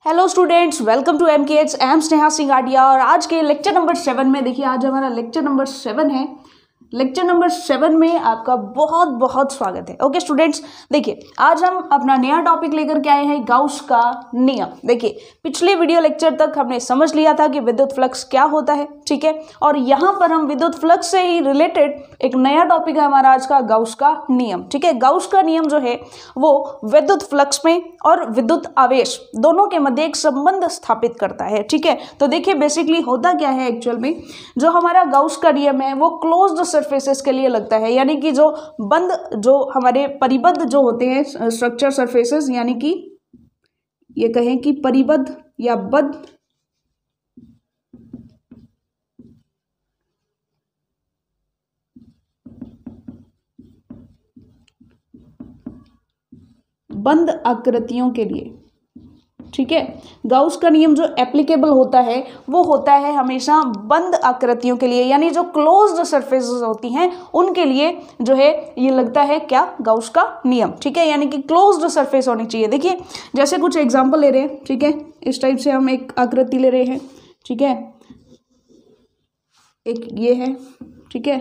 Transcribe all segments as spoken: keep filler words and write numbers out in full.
Hello students, welcome to M K H. I am Sneha Singadia और आज के लेक्चर नंबर सेवन में देखिए, आज हमारा लेक्चर नंबर सेवन है। लेक्चर नंबर सेवन में आपका बहुत बहुत स्वागत है। ओके स्टूडेंट्स, देखिए आज हम अपना नया टॉपिक लेकर के आए हैं, गाउस का नियम। देखिए पिछले वीडियो लेक्चर तक हमने समझ लिया था कि विद्युत फ्लक्स क्या होता है, ठीक है। और यहाँ पर हम विद्युत फ्लक्स से ही रिलेटेड एक नया टॉपिक है हमारा आज का, गाउस का नियम, ठीक है। गाउस का नियम जो है वो विद्युत फ्लक्स में और विद्युत आवेश दोनों के मध्य एक संबंध स्थापित करता है, ठीक है। तो देखिए बेसिकली होता क्या है एक्चुअल में, जो हमारा गाउस का नियम है वो क्लोज्ड सरफेसेस के लिए लगता है, यानी कि जो बंद, जो हमारे परिबद्ध जो होते हैं स्ट्रक्चर सरफेसेस, यानी कि ये कहें कि परिबद्ध या बद्ध बंद आकृतियों के लिए, ठीक है। गाउस का नियम जो एप्लीकेबल होता है वो होता है हमेशा बंद आकृतियों के लिए, यानी जो क्लोज्ड सरफेसेस होती हैं उनके लिए जो है ये लगता है क्या, गाउस का नियम, ठीक है। यानी कि क्लोज्ड सरफेस होनी चाहिए। देखिए जैसे कुछ एग्जांपल ले रहे हैं, ठीक है। इस टाइप से हम एक आकृति ले रहे हैं, ठीक है। एक ये है, ठीक है,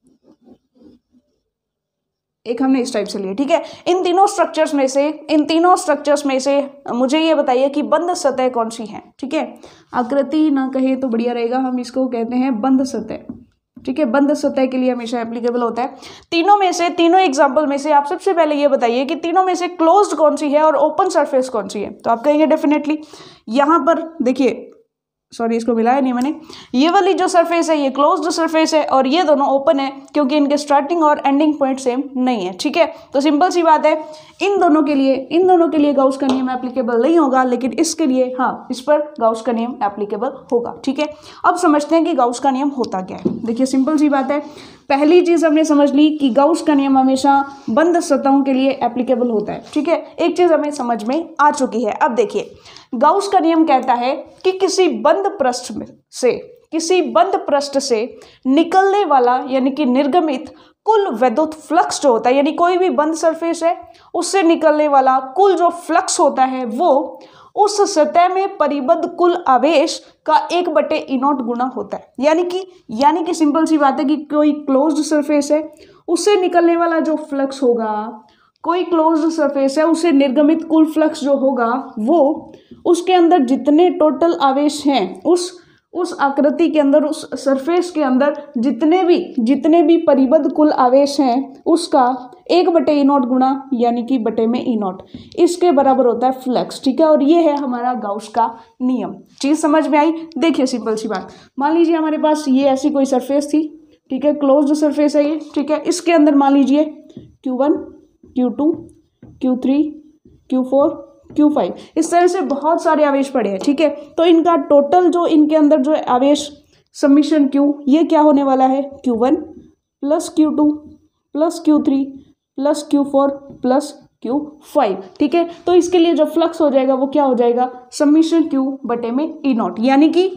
एक हमने इस टाइप से लिया, ठीक है। इन तीनों स्ट्रक्चर्स में से इन तीनों स्ट्रक्चर्स में से मुझे ये बताइए कि बंद सतह कौन सी है, ठीक है। आकृति ना कहे तो बढ़िया रहेगा, हम इसको कहते हैं बंद सतह, ठीक है। बंद सतह के लिए हमेशा एप्लीकेबल होता है। तीनों में से, तीनों एग्जाम्पल में से आप सबसे पहले ये बताइए कि तीनों में से क्लोज्ड कौन सी है और ओपन सरफेस कौन सी है। तो आप कहेंगे डेफिनेटली यहाँ पर देखिए, सॉरी इसको मिलाया नहीं मैंने, ये वाली जो सरफेस है ये क्लोज्ड सरफेस है और ये दोनों ओपन है, क्योंकि इनके स्टार्टिंग और एंडिंग पॉइंट सेम नहीं है, ठीक है। तो सिंपल सी बात है, इन दोनों के लिए इन दोनों के लिए गाउस का नियम एप्लीकेबल नहीं होगा, लेकिन इसके लिए हाँ, इस पर गाउस का नियम एप्लीकेबल होगा, ठीक है। अब समझते हैं कि गाउस का नियम होता क्या है। देखिए सिंपल सी बात है, पहली चीज हमने समझ ली कि गाउस का नियम हमेशा बंद सतहों के लिए एप्लीकेबल होता है, ठीक है। एक चीज हमें समझ में आ चुकी है। अब देखिए गाउस का नियम कहता है कि किसी बंद पृष्ठ में से किसी बंद पृष्ठ से निकलने वाला, यानी कि निर्गमित कुल विद्युत फ्लक्स जो होता है, यानी कोई भी बंद सरफेस है उससे निकलने वाला कुल जो फ्लक्स होता है वो उस सतह में परिबद्ध कुल आवेश का एक बटे ई नॉट गुना होता है। यानी कि यानी कि सिंपल सी बात है कि कोई क्लोज्ड सरफेस है उससे निकलने वाला जो फ्लक्स होगा, कोई क्लोज्ड सरफेस है उससे निर्गमित कुल फ्लक्स जो होगा वो उसके अंदर जितने टोटल आवेश हैं, उस उस आकृति के अंदर, उस सरफेस के अंदर जितने भी जितने भी परिबद्ध कुल आवेश हैं उसका एक बटे ई नॉट गुणा, यानी कि बटे में ई नॉट, इसके बराबर होता है फ्लक्स, ठीक है। और ये है हमारा गाउस का नियम। चीज समझ में आई? देखिए सिंपल सी बात, मान लीजिए हमारे पास ये ऐसी कोई सरफेस थी, ठीक है, क्लोज्ड सरफेस है ये, ठीक है। इसके अंदर मान लीजिए q one, q two, q three, q four, q five, इस तरह से बहुत सारे आवेश पड़े हैं, ठीक है। तो इनका टोटल जो इनके अंदर जो आवेश समीशन क्यू, ये क्या होने वाला है, q one plus q two plus q three plus q four plus q five, ठीक है। तो इसके लिए जो फ्लक्स हो जाएगा वो क्या हो जाएगा, समीशन क्यू बटे में ई नॉट, यानी कि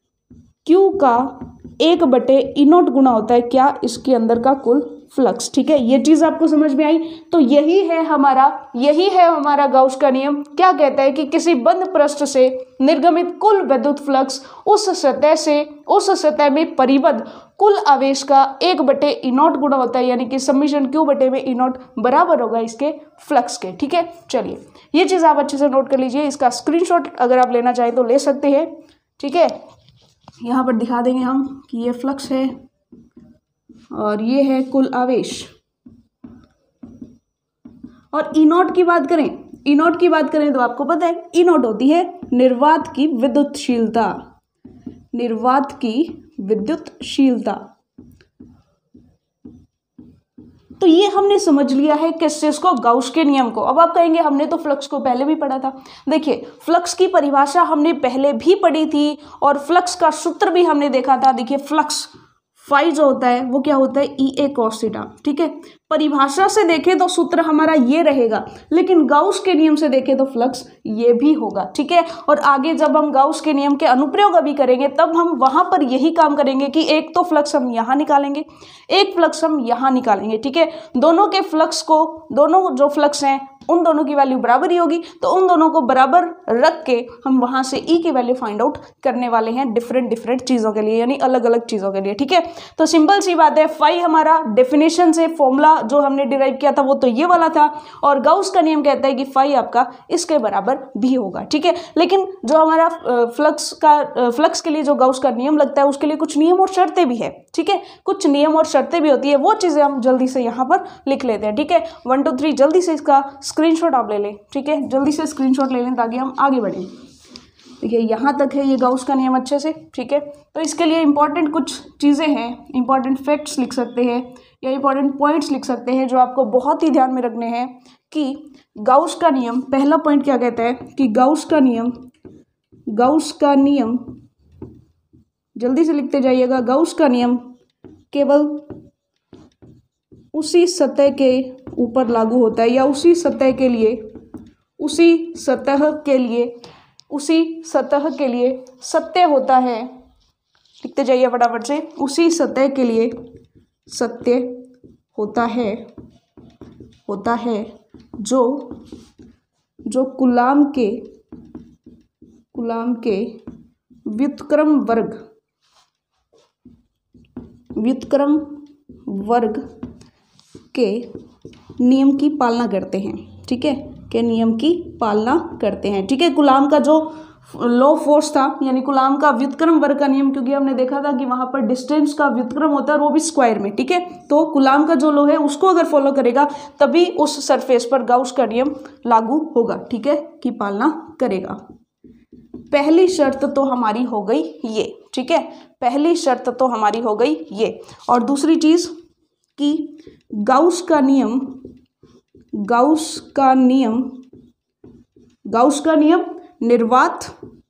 क्यू का एक बटे ई नॉट गुना होता है क्या, इसके अंदर का कुल फ्लक्स, ठीक है। ये चीज आपको समझ में आई? तो यही है हमारा यही है हमारा गाउस का नियम। क्या कहता है कि किसी बंद पृष्ठ से निर्गमित कुल विद्युत फ्लक्स उस सतह से उस सतह में परिबद्ध कुल आवेश का एक बटे ई नॉट गुना होता है, यानी कि समीशन क्यू बटे में ई नॉट बराबर होगा इसके फ्लक्स के, ठीक है। चलिए ये चीज आप अच्छे से नोट कर लीजिए, इसका स्क्रीनशॉट अगर आप लेना चाहें तो ले सकते हैं, ठीक है। यहाँ पर दिखा देंगे हम कि ये फ्लक्स है और ये है कुल आवेश। और ई नॉट की बात करें ई नॉट की बात करें तो आपको पता है ई नॉट होती है निर्वात की विद्युतशीलता, निर्वात की विद्युतशीलता। तो ये हमने समझ लिया है किस चीज को, गाउस के नियम को। अब आप कहेंगे हमने तो फ्लक्स को पहले भी पढ़ा था। देखिए फ्लक्स की परिभाषा हमने पहले भी पढ़ी थी और फ्लक्स का सूत्र भी हमने देखा था। देखिए फ्लक्स फाई जो होता है वो क्या होता है, ई ए कॉस थीटा, ठीक है। परिभाषा से देखें तो सूत्र हमारा ये रहेगा, लेकिन गाउस के नियम से देखें तो फ्लक्स ये भी होगा, ठीक है। और आगे जब हम गाउस के नियम के अनुप्रयोग अभी करेंगे तब हम वहां पर यही काम करेंगे कि एक तो फ्लक्स हम यहाँ निकालेंगे, एक फ्लक्स हम यहाँ निकालेंगे, ठीक है। दोनों के फ्लक्स को, दोनों जो फ्लक्स हैं उन दोनों की वैल्यू बराबर ही होगी, तो उन दोनों को बराबर रख के हम वहाँ से ई की वैल्यू फाइंड आउट करने वाले हैं डिफरेंट डिफरेंट चीज़ों के लिए, यानी अलग अलग चीज़ों के लिए। ठीक है, तो सिंपल सी बात है, फाई हमारा डेफिनेशन से फॉर्मूला जो हमने डिराइव किया था वो तो ये वाला था, और गाउस का नियम कहता है कि फाई आपका इसके बराबर भी होगा। ठीक है, लेकिन जो हमारा फ्लक्स का फ्लक्स के लिए जो गाउस का नियम लगता है उसके लिए कुछ नियम और शर्तें भी है। ठीक है, कुछ नियम और शर्तें भी होती है, वो चीज़ें हम जल्दी से यहाँ पर लिख लेते हैं। ठीक है, वन टू थ्री जल्दी से इसका स्क्रीनशॉट आप ले लें। ठीक है, जल्दी से स्क्रीनशॉट ले लें ताकि हम आगे बढ़ें। देखिए यहाँ तक है ये गाउस का नियम अच्छे से। ठीक है, तो इसके लिए इंपॉर्टेंट कुछ चीज़ें हैं, इंपॉर्टेंट फैक्ट्स लिख सकते हैं या इंपॉर्टेंट पॉइंट्स लिख सकते हैं जो आपको बहुत ही ध्यान में रखने हैं कि गाउस का नियम, पहला पॉइंट क्या कहता है कि गाउस का नियम, गाउस का नियम जल्दी से लिखते जाइएगा, गाउस का नियम केवल उसी सतह के ऊपर लागू होता है या उसी सतह के लिए उसी सतह के लिए उसी सतह के लिए सत्य होता है। लिखते जाइए फटाफट से, उसी सतह के लिए सत्य होता है होता है जो जो कूलाम के कूलाम के व्युत्क्रम वर्ग व्युत्क्रम वर्ग के नियम की पालना करते हैं। ठीक है, के नियम की पालना करते हैं। ठीक है, कूलाम का जो लॉ फोर्स था, यानी कूलाम का व्युत्क्रम वर्ग का नियम, क्योंकि हमने देखा था कि वहां पर डिस्टेंस का व्युत्क्रम होता है और वो भी स्क्वायर में। ठीक है, तो कूलाम का जो लॉ है उसको अगर फॉलो करेगा तभी उस सरफेस पर गाउस का नियम लागू होगा। ठीक है, की पालना करेगा। पहली शर्त तो हमारी हो गई ये। ठीक है, पहली शर्त तो हमारी हो गई ये। और दूसरी चीज कि गाउस का नियम गाउस का नियम गाउस का नियम निर्वात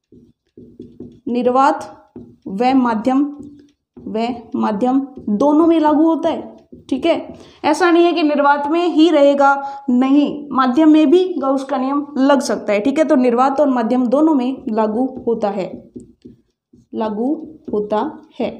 निर्वात व माध्यम व माध्यम दोनों में लागू होता है। ठीक है, ऐसा नहीं है कि निर्वात में ही रहेगा, नहीं, माध्यम में भी गाउस का नियम लग सकता है। ठीक है, तो निर्वात और माध्यम दोनों में लागू होता है लागू होता है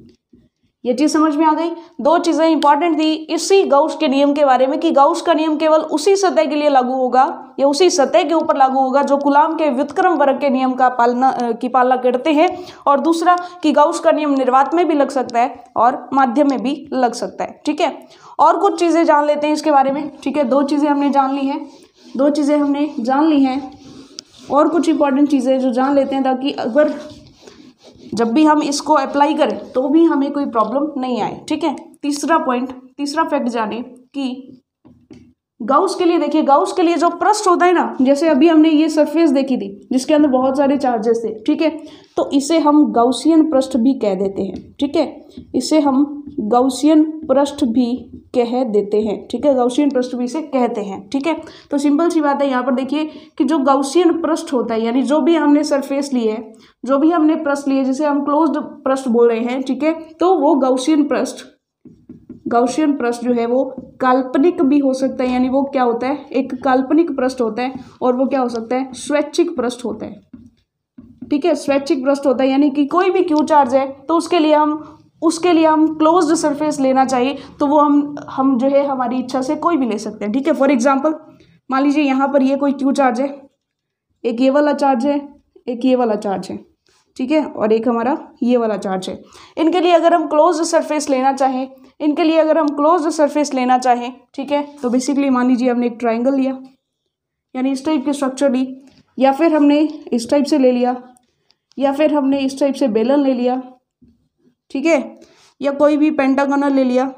ये चीज समझ में आ गई। दो चीजें इंपॉर्टेंट थी इसी गाउस के नियम के बारे में कि गाउस का नियम केवल उसी सतह के लिए लागू होगा या उसी सतह के ऊपर लागू होगा जो कूलाम के व्युत्क्रम वर्ग के नियम का पालना की पालना करते हैं, और दूसरा कि गाउस का नियम निर्वात में भी लग सकता है और माध्यम में भी लग सकता है। ठीक है, और कुछ चीजें जान लेते हैं इसके बारे में। ठीक है, दो चीजें हमने जान ली हैं दो चीजें हमने जान ली हैं और कुछ इंपॉर्टेंट चीजें जो जान लेते हैं ताकि अगर जब भी हम इसको अप्लाई करें तो भी हमें कोई प्रॉब्लम नहीं आए। ठीक है, तीसरा पॉइंट, तीसरा फैक्ट जाने कि गाउस के लिए, देखिए गाउस के लिए जो पृष्ठ होता है ना, जैसे अभी हमने ये सरफेस देखी थी जिसके अंदर बहुत सारे चार्जेस थे। ठीक है, तो इसे हम गाउसियन पृष्ठ भी कह देते हैं। ठीक है, इसे हम गाउसियन पृष्ठ भी कह देते हैं। ठीक है, गाउसियन पृष्ठ भी इसे कहते हैं। ठीक है, तो सिंपल सी बात है, यहाँ पर देखिए कि जो गाउसियन पृष्ठ होता है, यानी जो भी हमने सरफेस ली है, जो भी हमने पृष्ठ लिए, जिसे हम क्लोज्ड पृष्ठ बोल रहे हैं। ठीक है, तो वो गाउसियन पृष्ठ गाउसियन पृष्ठ जो है वो काल्पनिक भी हो सकता है, यानी वो क्या होता है, एक काल्पनिक पृष्ठ होता है, और वो क्या हो सकता है, स्वैच्छिक पृष्ठ होता है। ठीक है, स्वैच्छिक पृष्ठ होता है, यानी कि कोई भी क्यू चार्ज है तो उसके लिए हम उसके लिए हम क्लोज्ड सरफेस लेना चाहिए तो वो हम हम जो है हमारी इच्छा से कोई भी ले सकते हैं। ठीक है, फॉर एग्जाम्पल मान लीजिए यहाँ पर ये कोई क्यू चार्ज है, एक ये वाला चार्ज है, एक ये वाला चार्ज है। ठीक है, और एक हमारा ये वाला चार्ज है। इनके लिए अगर हम क्लोज्ड सरफेस लेना चाहें इनके लिए अगर हम क्लोज्ड सरफेस लेना चाहें ठीक है, तो बेसिकली मान लीजिए हमने एक ट्राइंगल लिया, यानी इस टाइप की स्ट्रक्चर ली, या फिर हमने इस टाइप से ले लिया, या फिर हमने इस टाइप से बेलन ले लिया। ठीक है, या कोई भी पेंटागोनल ले लिया।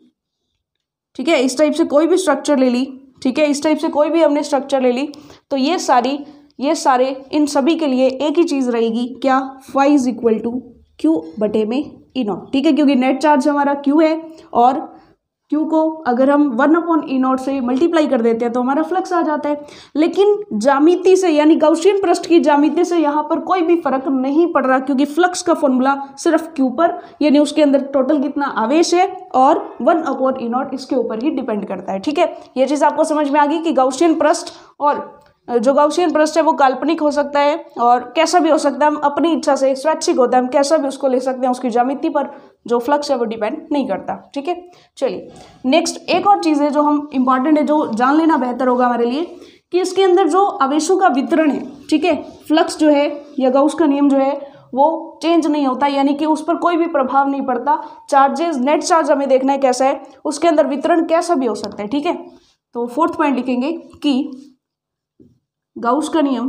ठीक है, इस टाइप से कोई भी स्ट्रक्चर ले ली। ठीक है, इस टाइप से कोई भी हमने स्ट्रक्चर ले ली, तो ये सारी ये सारे इन सभी के लिए एक ही चीज़ रहेगी, क्या, phi is equal to q बटे में ई नॉट। ठीक है, क्योंकि नेट चार्ज हमारा क्यू है और क्यू को अगर हम वन अपॉन ई नॉट से मल्टीप्लाई कर देते हैं तो हमारा फ्लक्स आ जाता है। लेकिन ज्यामिति से, यानी गाउसियन पृष्ठ की ज्यामिति से यहाँ पर कोई भी फर्क नहीं पड़ रहा, क्योंकि फ्लक्स का फॉर्मूला सिर्फ क्यू पर, यानी उसके अंदर टोटल कितना आवेश है और वन अपॉन ई नॉट इसके ऊपर ही डिपेंड करता है। ठीक है, ये चीज़ आपको समझ में आ गई कि गाउसियन पृष्ठ और जो गाउसियन पृष्ठ है वो काल्पनिक हो सकता है और कैसा भी हो सकता है, हम अपनी इच्छा से स्वैच्छिक होता है, हम कैसा भी उसको ले सकते हैं, उसकी ज्यामिति पर जो फ्लक्स है वो डिपेंड नहीं करता। ठीक है, चलिए नेक्स्ट एक और चीज़ है जो हम इंपॉर्टेंट है, जो जान लेना बेहतर होगा हमारे लिए, कि इसके अंदर जो आवेशों का वितरण है, ठीक है, फ्लक्स जो है या गाउस का नियम जो है वो चेंज नहीं होता, यानी कि उस पर कोई भी प्रभाव नहीं पड़ता। चार्जेस, नेट चार्ज हमें देखना है कैसा है, उसके अंदर वितरण कैसा भी हो सकता है। ठीक है, तो फोर्थ पॉइंट लिखेंगे कि गाउस का नियम,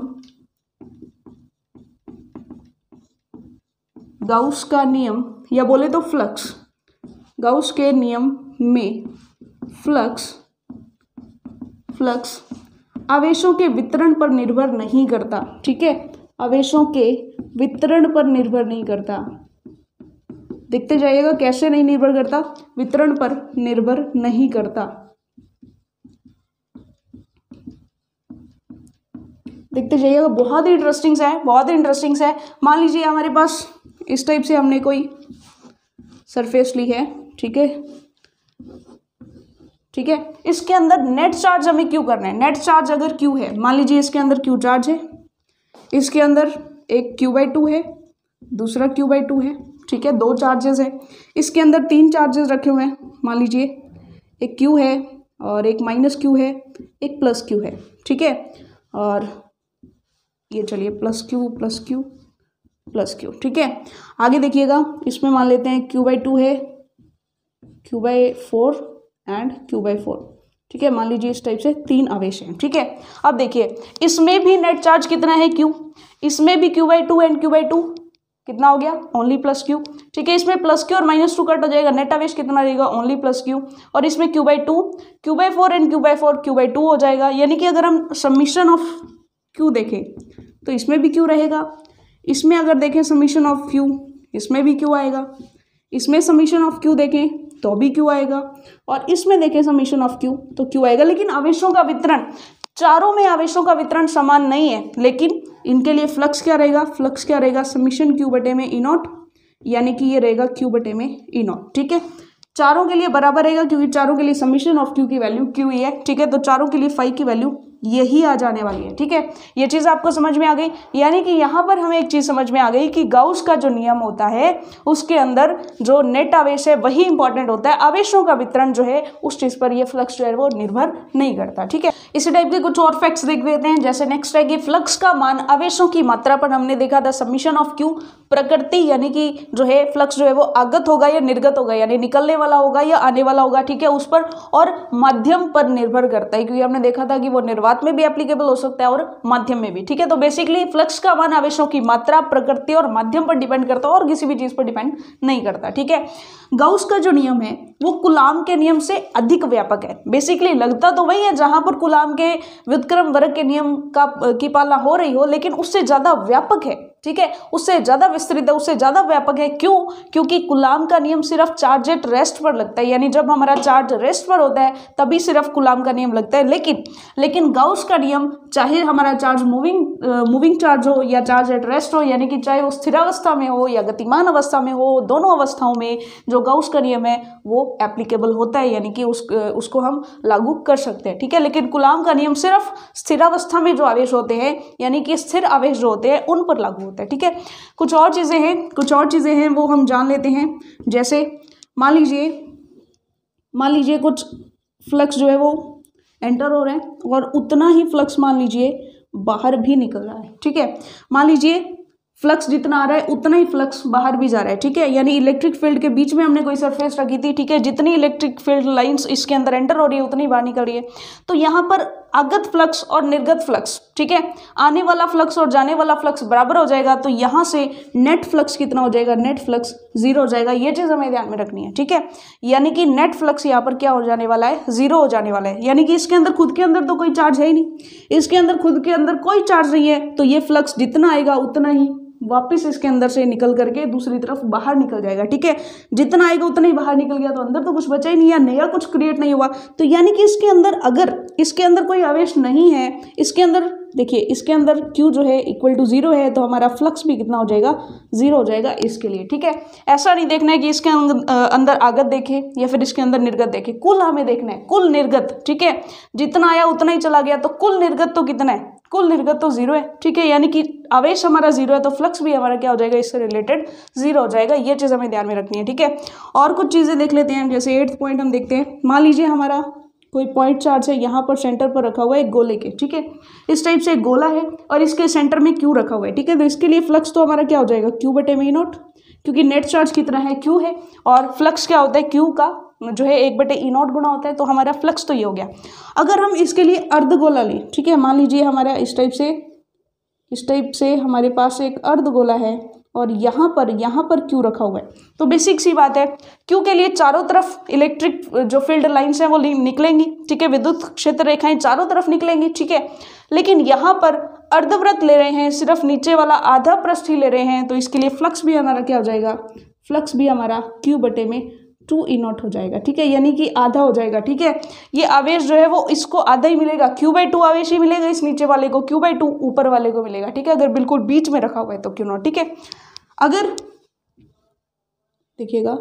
गाउस का नियम या बोले तो फ्लक्स, गाउस के नियम में फ्लक्स फ्लक्स आवेशों के वितरण पर निर्भर नहीं करता। ठीक है, आवेशों के वितरण पर निर्भर नहीं करता। देखते जाइएगा कैसे नहीं निर्भर करता, वितरण पर निर्भर नहीं करता। देखते जाइएगा, बहुत ही इंटरेस्टिंग है, बहुत ही इंटरेस्टिंग है। मान लीजिए हमारे पास इस टाइप से हमने कोई सरफेस ली है, ठीक है, ठीक है, इसके अंदर नेट चार्ज हमें क्यू करना है। नेट चार्ज अगर क्यू है, मान लीजिए इसके अंदर क्यू चार्ज है, इसके अंदर एक क्यू बाई टू है, दूसरा क्यू बाई टू है, ठीक है, दो चार्जेस है। इसके अंदर तीन चार्जेस रखे हुए हैं, मान लीजिए एक क्यू है और एक माइनस क्यू है, एक प्लस क्यू है। ठीक है, और ये चलिए plus q plus q plus q. ठीक है, आगे देखिएगा, इसमें मान लेते हैं क्यू बाई टू है, q by four and q by four. ठीक है, मान लीजिए इस टाइप से तीन आवेश हैं। ठीक है, अब देखिए इसमें भी नेट चार्ज कितना है, क्यू, इसमें भी q by two and q by two, कितना हो गया, ओनली प्लस क्यू। ठीक है, इसमें प्लस क्यू और माइनस टू कट हो जाएगा, नेट आवेश कितना रहेगा, ओनली प्लस क्यू। और इसमें q by two, q by four and q by four, q by two हो जाएगा। यानी कि अगर हम समीशन ऑफ क्यू देखें तो इसमें भी क्यू रहेगा, इसमें अगर देखें समीशन ऑफ क्यू, इसमें भी क्यू आएगा, इसमें समीशन ऑफ क्यू देखें तो भी क्यू आएगा, और इसमें देखें समीशन ऑफ क्यू तो क्यू आएगा। लेकिन आवेशों का वितरण, चारों में आवेशों का वितरण समान नहीं है, लेकिन इनके लिए फ्लक्स क्या रहेगा, फ्लक्स क्या रहेगा, समीशन क्यू बटे में ई नॉट, यानी कि ये रहेगा क्यू बटे में ई नॉट। ठीक है, चारों के लिए बराबर रहेगा क्योंकि चारों के लिए समीशन ऑफ क्यू की वैल्यू क्यू ही है। ठीक है, तो चारों के लिए फाइव की वैल्यू यही आ जाने वाली है। ठीक है, ये चीज़ आपको समझ में आ गई। यानी कि यहाँ पर हमें एक चीज़ समझ में आ गई कि गाउस का जो नियम होता है उसके अंदर जो नेट आवेश है वही इंपॉर्टेंट होता है, आवेशों का वितरण जो है उस चीज़ पर ये फ्लक्स जो है वो निर्भर नहीं करता। ठीक है, इसी टाइप के कुछ और फैक्ट्स देख लेते हैं। जैसे नेक्स्ट है कि फ्लक्स का मान आवेशों की मात्रा पर हमने देखा था समीशन ऑफ क्यू, प्रकृति यानी कि जो है फ्लक्स जो है वो आगत होगा या निर्गत होगा, यानी निकलने वाला होगा या आने वाला होगा। ठीक है, उस पर और माध्यम पर निर्भर करता है, क्योंकि हमने देखा था कि वो निर्वात में भी एप्लीकेबल हो सकता है और माध्यम में भी। ठीक है, तो बेसिकली फ्लक्स का मान आवेशों की मात्रा, प्रकृति और माध्यम पर डिपेंड करता है और किसी भी चीज पर डिपेंड नहीं करता। ठीक है, गाउस का जो नियम है वो कूलाम के नियम से अधिक व्यापक है। बेसिकली लगता तो वही है, जहां पर कूलाम के व्युत्क्रम वर्ग के नियम का की पालना हो रही हो, लेकिन उससे ज्यादा व्यापक है। ठीक है, उससे ज्यादा विस्तृत है, उससे ज्यादा व्यापक है। क्यों? क्योंकि कूलाम का नियम सिर्फ चार्ज एट रेस्ट पर लगता है, यानी जब हमारा चार्ज रेस्ट पर होता है तभी सिर्फ कूलाम का नियम लगता है। लेकिन लेकिन गाउस का नियम, चाहे हमारा चार्ज मूविंग मूविंग चार्ज हो या चार्ज एट रेस्ट हो, यानी कि चाहे वो स्थिरावस्था में हो या गतिमान अवस्था में हो, दोनों अवस्थाओं में जो गाउस का नियम है वो एप्लीकेबल होता है, यानी कि उस उसको हम लागू कर सकते हैं। ठीक है, लेकिन कूलाम का नियम सिर्फ स्थिरावस्था में जो आवेश होते हैं, यानी कि स्थिर आवेश जो होते हैं उन पर लागू होता है। ठीक है, कुछ और चीजें हैं कुछ और चीजें हैं वो हम जान लेते हैं। जैसे मान लीजिए मान लीजिए कुछ फ्लक्स जो है वो एंटर हो रहे हैं और उतना ही फ्लक्स मान लीजिए बाहर भी निकल रहा है। ठीक है, मान लीजिए फ्लक्स जितना आ रहा है उतना ही फ्लक्स बाहर भी जा रहा है। ठीक है, यानी इलेक्ट्रिक फील्ड के बीच में हमने कोई सरफेस रखी थी। ठीक है, जितनी इलेक्ट्रिक फील्ड लाइंस इसके अंदर एंटर हो रही है उतनी बाहर निकल रही है। तो यहाँ पर आगत फ्लक्स और निर्गत फ्लक्स, ठीक है, आने वाला फ्लक्स और जाने वाला फ्लक्स बराबर हो जाएगा। तो यहाँ से नेट फ्लक्स कितना हो जाएगा, नेट फ्लक्स जीरो हो जाएगा। ये चीज़ हमें ध्यान में रखनी है। ठीक है, यानी कि नेट फ्लक्स यहाँ पर क्या हो जाने वाला है, जीरो हो जाने वाला है। यानी कि इसके अंदर खुद के अंदर तो कोई चार्ज है ही नहीं, इसके अंदर खुद के अंदर कोई चार्ज नहीं है, तो ये फ्लक्स जितना आएगा उतना ही वापस इसके अंदर से निकल करके दूसरी तरफ बाहर निकल जाएगा। ठीक है, जितना आएगा उतना ही बाहर निकल गया, तो अंदर तो कुछ बचा ही नहीं, या नया कुछ क्रिएट नहीं हुआ। तो यानी कि इसके अंदर, अगर इसके अंदर कोई आवेश नहीं है, इसके अंदर देखिए इसके अंदर Q जो है इक्वल टू जीरो है, तो हमारा फ्लक्स भी कितना हो जाएगा, जीरो हो जाएगा इसके लिए। ठीक है, ऐसा नहीं देखना है कि इसके अंदर आगत देखे या फिर इसके अंदर निर्गत देखे, कुल हमें देखना है, कुल निर्गत। ठीक है, जितना आया उतना ही चला गया, तो कुल निर्गत तो कितना है, कुल निर्गत तो जीरो है, ठीक है, यानी कि आवेश हमारा जीरो है तो फ्लक्स भी हमारा क्या हो जाएगा, इससे रिलेटेड जीरो हो जाएगा। ये चीज़ हमें ध्यान में रखनी है, ठीक है। और कुछ चीज़ें देख लेते हैं, जैसे एट्थ पॉइंट हम देखते हैं। मान लीजिए हमारा कोई पॉइंट चार्ज है, यहाँ पर सेंटर पर रखा हुआ है एक गोले के, ठीक है, इस टाइप से एक गोला है और इसके सेंटर में क्यू रखा हुआ है, ठीक है। तो इसके लिए फ्लक्स तो हमारा क्या हो जाएगा, क्यू बटे में नोट, क्योंकि नेट चार्ज कितना है, क्यू है, और फ्लक्स क्या होता है, क्यू का जो है एक बटे ई नॉट गुना होता है, तो हमारा फ्लक्स तो ये हो गया। अगर हम इसके लिए अर्धगोला लें, ठीक है, मान लीजिए हमारा इस टाइप से इस टाइप से हमारे पास एक अर्धगोला है और यहाँ पर यहाँ पर क्यू रखा हुआ है, तो बेसिक सी बात है, क्यू के लिए चारों तरफ इलेक्ट्रिक जो फील्ड लाइन्स हैं वो निकलेंगी, ठीक है, विद्युत क्षेत्र रेखाएं चारों तरफ निकलेंगी, ठीक है। लेकिन यहाँ पर अर्धवृत्त ले रहे हैं, सिर्फ नीचे वाला आधा पृष्ठ ही ले रहे हैं, तो इसके लिए फ्लक्स भी हमारा क्या हो जाएगा, फ्लक्स भी हमारा क्यू बटे में टू ई नॉट हो जाएगा, ठीक है, यानी कि आधा हो जाएगा, ठीक है। ये आवेश जो है वो इसको आधा ही मिलेगा, क्यू बाई टू आवेश ही मिलेगा इस नीचे वाले को, क्यू बाई टू ऊपर वाले को मिलेगा, ठीक है, अगर बिल्कुल बीच में रखा हुआ है तो क्यू नॉट, ठीक है। अगर देखिएगा,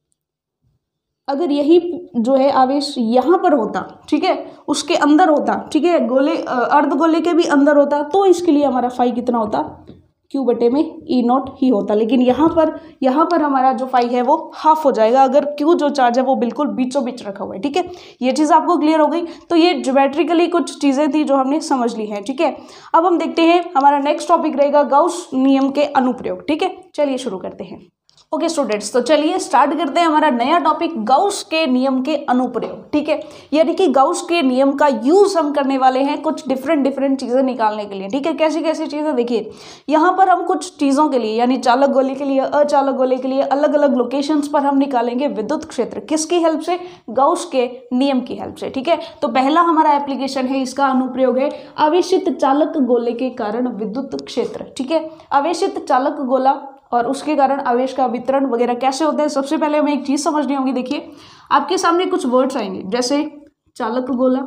अगर यही जो है आवेश यहाँ पर होता, ठीक है, उसके अंदर होता, ठीक है, गोले अर्धगोले के भी अंदर होता, तो इसके लिए हमारा फाई कितना होता, क्यू बटे में ई नॉट ही होता। लेकिन यहाँ पर यहाँ पर हमारा जो फाई है वो हाफ हो जाएगा, अगर क्यू जो चार्ज है वो बिल्कुल बीचों बीच रखा हुआ है, ठीक है। ये चीज़ आपको क्लियर हो गई। तो ये ज्योमेट्रिकली कुछ चीज़ें थी जो हमने समझ ली हैं, ठीक है। अब हम देखते हैं हमारा नेक्स्ट टॉपिक रहेगा गाउस नियम के अनुप्रयोग, ठीक है। चलिए शुरू करते हैं। ओके स्टूडेंट्स, तो चलिए स्टार्ट करते हैं हमारा नया टॉपिक गाउस के नियम के अनुप्रयोग, ठीक है। यानी कि गाउस के नियम का यूज हम करने वाले हैं कुछ डिफरेंट डिफरेंट चीज़ें निकालने के लिए, ठीक है। कैसी कैसी चीज़ें, देखिए यहाँ पर हम कुछ चीज़ों के लिए यानी चालक गोले के लिए, अचालक गोले के लिए अलग अलग लोकेशंस पर हम निकालेंगे विद्युत क्षेत्र, किसकी हेल्प से, गाउस के नियम की हेल्प से, ठीक है। तो पहला हमारा एप्लीकेशन है, इसका अनुप्रयोग है आवेशित चालक गोले के कारण विद्युत क्षेत्र, ठीक है। आवेशित चालक गोला और उसके कारण आवेश का वितरण वगैरह कैसे होता है, सबसे पहले हमें एक चीज़ समझनी होगी। देखिए आपके सामने कुछ वर्ड्स आएंगे, जैसे चालक गोला,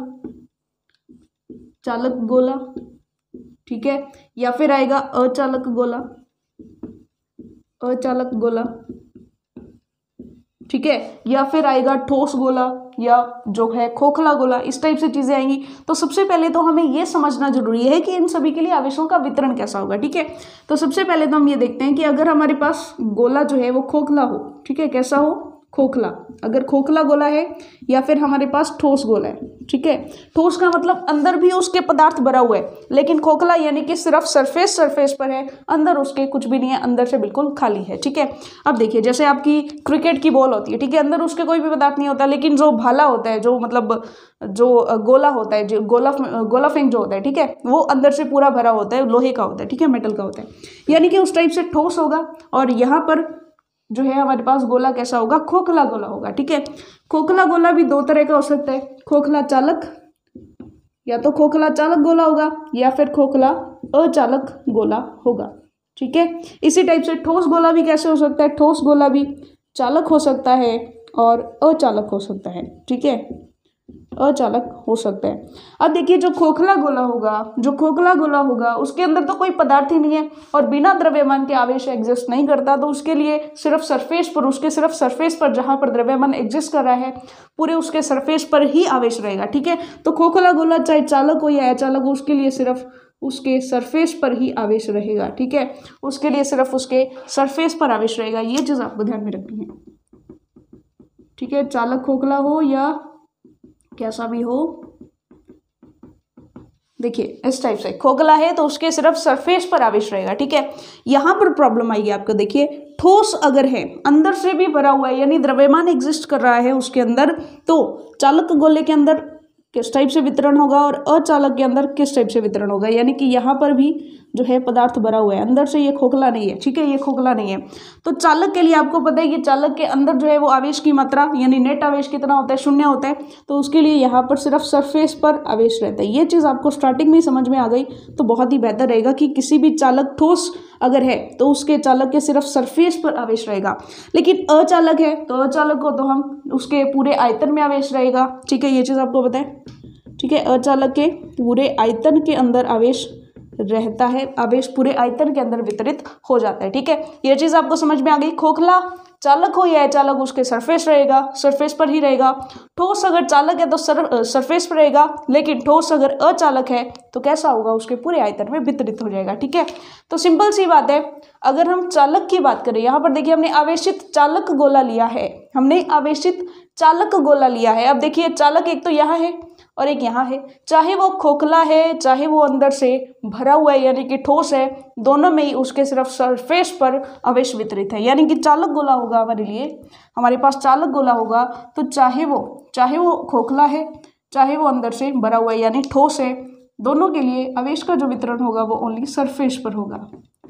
चालक गोला, ठीक है, या फिर आएगा अचालक गोला, अचालक गोला, ठीक है, या फिर आएगा ठोस गोला या जो है खोखला गोला, इस टाइप से चीज़ें आएंगी। तो सबसे पहले तो हमें ये समझना जरूरी है कि इन सभी के लिए आवेशों का वितरण कैसा होगा, ठीक है। तो सबसे पहले तो हम ये देखते हैं कि अगर हमारे पास गोला जो है वो खोखला हो, ठीक है, कैसा हो, खोखला, अगर खोखला गोला है, या फिर हमारे पास ठोस गोला है, ठीक है। ठोस का मतलब अंदर भी उसके पदार्थ भरा हुआ है, लेकिन खोखला यानी कि सिर्फ सरफेस सरफेस पर है, अंदर उसके कुछ भी नहीं है, अंदर से बिल्कुल खाली है, ठीक है। अब देखिए जैसे आपकी क्रिकेट की बॉल होती है, ठीक है, अंदर उसके कोई भी पदार्थ नहीं होता, लेकिन जो भाला होता है, जो मतलब जो गोला होता है, जो गोला गोला फेंक जो होता है, ठीक है, वो अंदर से पूरा भरा होता है, लोहे का होता है, ठीक है, मेटल का होता है, यानी कि उस टाइप से ठोस होगा। और यहाँ पर जो है हमारे पास गोला कैसा होगा, खोखला गोला होगा, ठीक है। खोखला गोला भी दो तरह का हो सकता है, खोखला चालक, या तो खोखला चालक गोला होगा या फिर खोखला अचालक गोला होगा, ठीक है। इसी टाइप से ठोस गोला भी कैसे हो सकता है, ठोस गोला भी चालक हो सकता है और अचालक हो सकता है, ठीक है, अचालक हो सकता है। अब देखिए जो खोखला गोला होगा, जो खोखला गोला होगा उसके अंदर तो कोई पदार्थ ही नहीं है और बिना द्रव्यमान के आवेश एग्जिस्ट नहीं करता, तो उसके लिए सिर्फ सरफेस पर, उसके सिर्फ सरफेस पर जहां पर द्रव्यमान एग्जिस्ट कर रहा है पूरे उसके सरफेस पर ही आवेश रहेगा, ठीक है। तो खोखला गोला चाहे चालक हो या अचालक हो, उसके लिए सिर्फ उसके सरफेस पर ही आवेश रहेगा, ठीक है, उसके लिए सिर्फ उसके सरफेस पर आवेश रहेगा। ये चीज आपको ध्यान में रखनी है, ठीक है, चालक खोखला हो या कैसा भी हो। देखिए इस टाइप से खोखला है तो उसके सिर्फ सरफेस पर आवेश रहेगा, ठीक है। यहां पर प्रॉब्लम आएगी आपको, देखिए ठोस अगर है, अंदर से भी भरा हुआ है, यानी द्रव्यमान एग्जिस्ट कर रहा है उसके अंदर, तो चालक गोले के अंदर किस टाइप से वितरण होगा और अचालक के अंदर किस टाइप से वितरण होगा, यानी कि यहाँ पर भी जो है पदार्थ भरा हुआ है, अंदर से ये खोखला नहीं है, ठीक है, ये खोखला नहीं है। तो चालक के लिए आपको पता है कि चालक के अंदर जो है वो आवेश की मात्रा यानी नेट आवेश कितना होता है, शून्य होता है, तो उसके लिए यहाँ पर सिर्फ सरफेस पर आवेश रहता है। ये चीज़ आपको स्टार्टिंग में ही समझ में आ गई तो बहुत ही बेहतर रहेगा कि किसी भी चालक ठोस अगर है तो उसके चालक के सिर्फ सरफेस पर आवेश रहेगा, लेकिन अचालक है तो अचालक को तो हम उसके पूरे आयतन में आवेश रहेगा, ठीक है, ये चीज़ आपको पता है, ठीक है। अचालक के पूरे आयतन के अंदर आवेश रहता है, आवेश पूरे आयतन के अंदर वितरित हो जाता है, ठीक है, ये चीज़ आपको समझ में आ गई। खोखला चालक हो या अचालक उसके सरफेस रहेगा, सरफेस पर ही रहेगा। ठोस अगर चालक है तो सर सरफेस पर रहेगा, लेकिन ठोस अगर अचालक है तो कैसा होगा, उसके पूरे आयतन में वितरित हो जाएगा। ठीक है, तो सिंपल सी बात है। अगर हम चालक की बात करें, यहाँ पर देखिए हमने आवेशित चालक गोला लिया है, हमने आवेशित चालक गोला लिया है। अब देखिए चालक एक तो यहाँ है और एक यहाँ है, चाहे वो खोखला है चाहे वो अंदर से भरा हुआ है यानी कि ठोस है, दोनों में ही उसके सिर्फ सरफेस पर आवेश वितरित है। यानी कि चालक गोला होगा हमारे लिए, हमारे पास चालक गोला होगा तो चाहे वो चाहे वो खोखला है चाहे वो अंदर से भरा हुआ है यानी ठोस है, दोनों के लिए आवेश का जो वितरण होगा वो ओनली सरफेस पर होगा।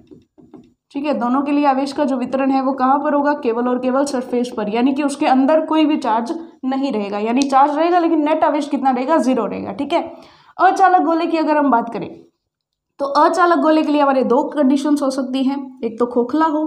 ठीक है, दोनों के लिए आवेश का जो वितरण है वो कहाँ पर होगा, केवल और केवल सरफेस पर, यानी कि उसके अंदर कोई भी चार्ज नहीं रहेगा, यानी चार्ज रहेगा लेकिन नेट आवेश कितना रहेगा, जीरो रहेगा। ठीक है, अचालक गोले की अगर हम बात करें तो अचालक गोले के लिए हमारे दो कंडीशंस हो सकती हैं, एक तो खोखला हो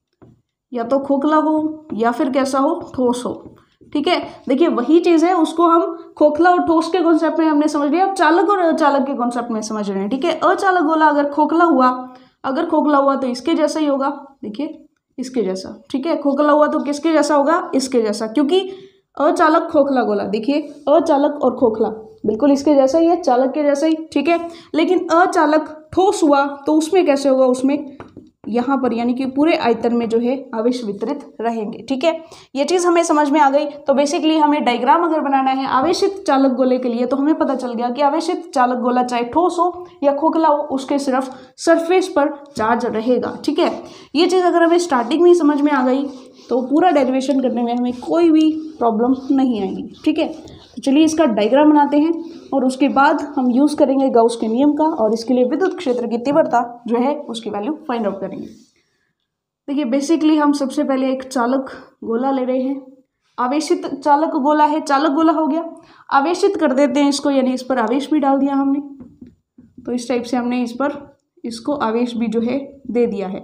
या तो खोखला हो या फिर कैसा हो, ठोस हो। ठीक है, देखिए वही चीज़ है, उसको हम खोखला और ठोस के कॉन्सेप्ट में हमने समझ लिया, अब चालक और अचालक के कॉन्सेप्ट में समझ रहे हैं। ठीक है, अचालक गोला अगर खोखला हुआ अगर खोखला हुआ तो इसके जैसा ही होगा, देखिए इसके जैसा। ठीक है, खोखला हुआ तो किसके जैसा होगा, इसके जैसा, क्योंकि अचालक खोखला गोला, देखिए अचालक और खोखला बिल्कुल इसके जैसा ही है, चालक के जैसा ही। ठीक है, लेकिन अचालक ठोस हुआ तो उसमें कैसे होगा, उसमें यहाँ पर यानी कि पूरे आयतन में जो है आवेश वितरित रहेंगे। ठीक है, ये चीज़ हमें समझ में आ गई। तो बेसिकली हमें डायग्राम अगर बनाना है आवेशित चालक गोले के लिए तो हमें पता चल गया कि आवेशित चालक गोला चाहे ठोस हो या खोखला हो, उसके सिर्फ सरफेस पर चार्ज रहेगा। ठीक है, ये चीज़ अगर हमें स्टार्टिंग में ही समझ में आ गई तो पूरा डेरिवेशन करने में हमें कोई भी प्रॉब्लम नहीं आएगी। ठीक है, तो चलिए इसका डायग्राम बनाते हैं और उसके बाद हम यूज़ करेंगे गाउस के नियम का, और इसके लिए विद्युत क्षेत्र की तीव्रता जो है उसकी वैल्यू फाइंड आउट करेंगे। देखिए बेसिकली हम सबसे पहले एक चालक गोला ले रहे हैं, आवेशित चालक गोला है, चालक गोला हो गया, आवेशित कर देते हैं इसको, यानी इस पर आवेश भी डाल दिया हमने, तो इस टाइप से हमने इस पर इसको आवेश भी जो है दे दिया है।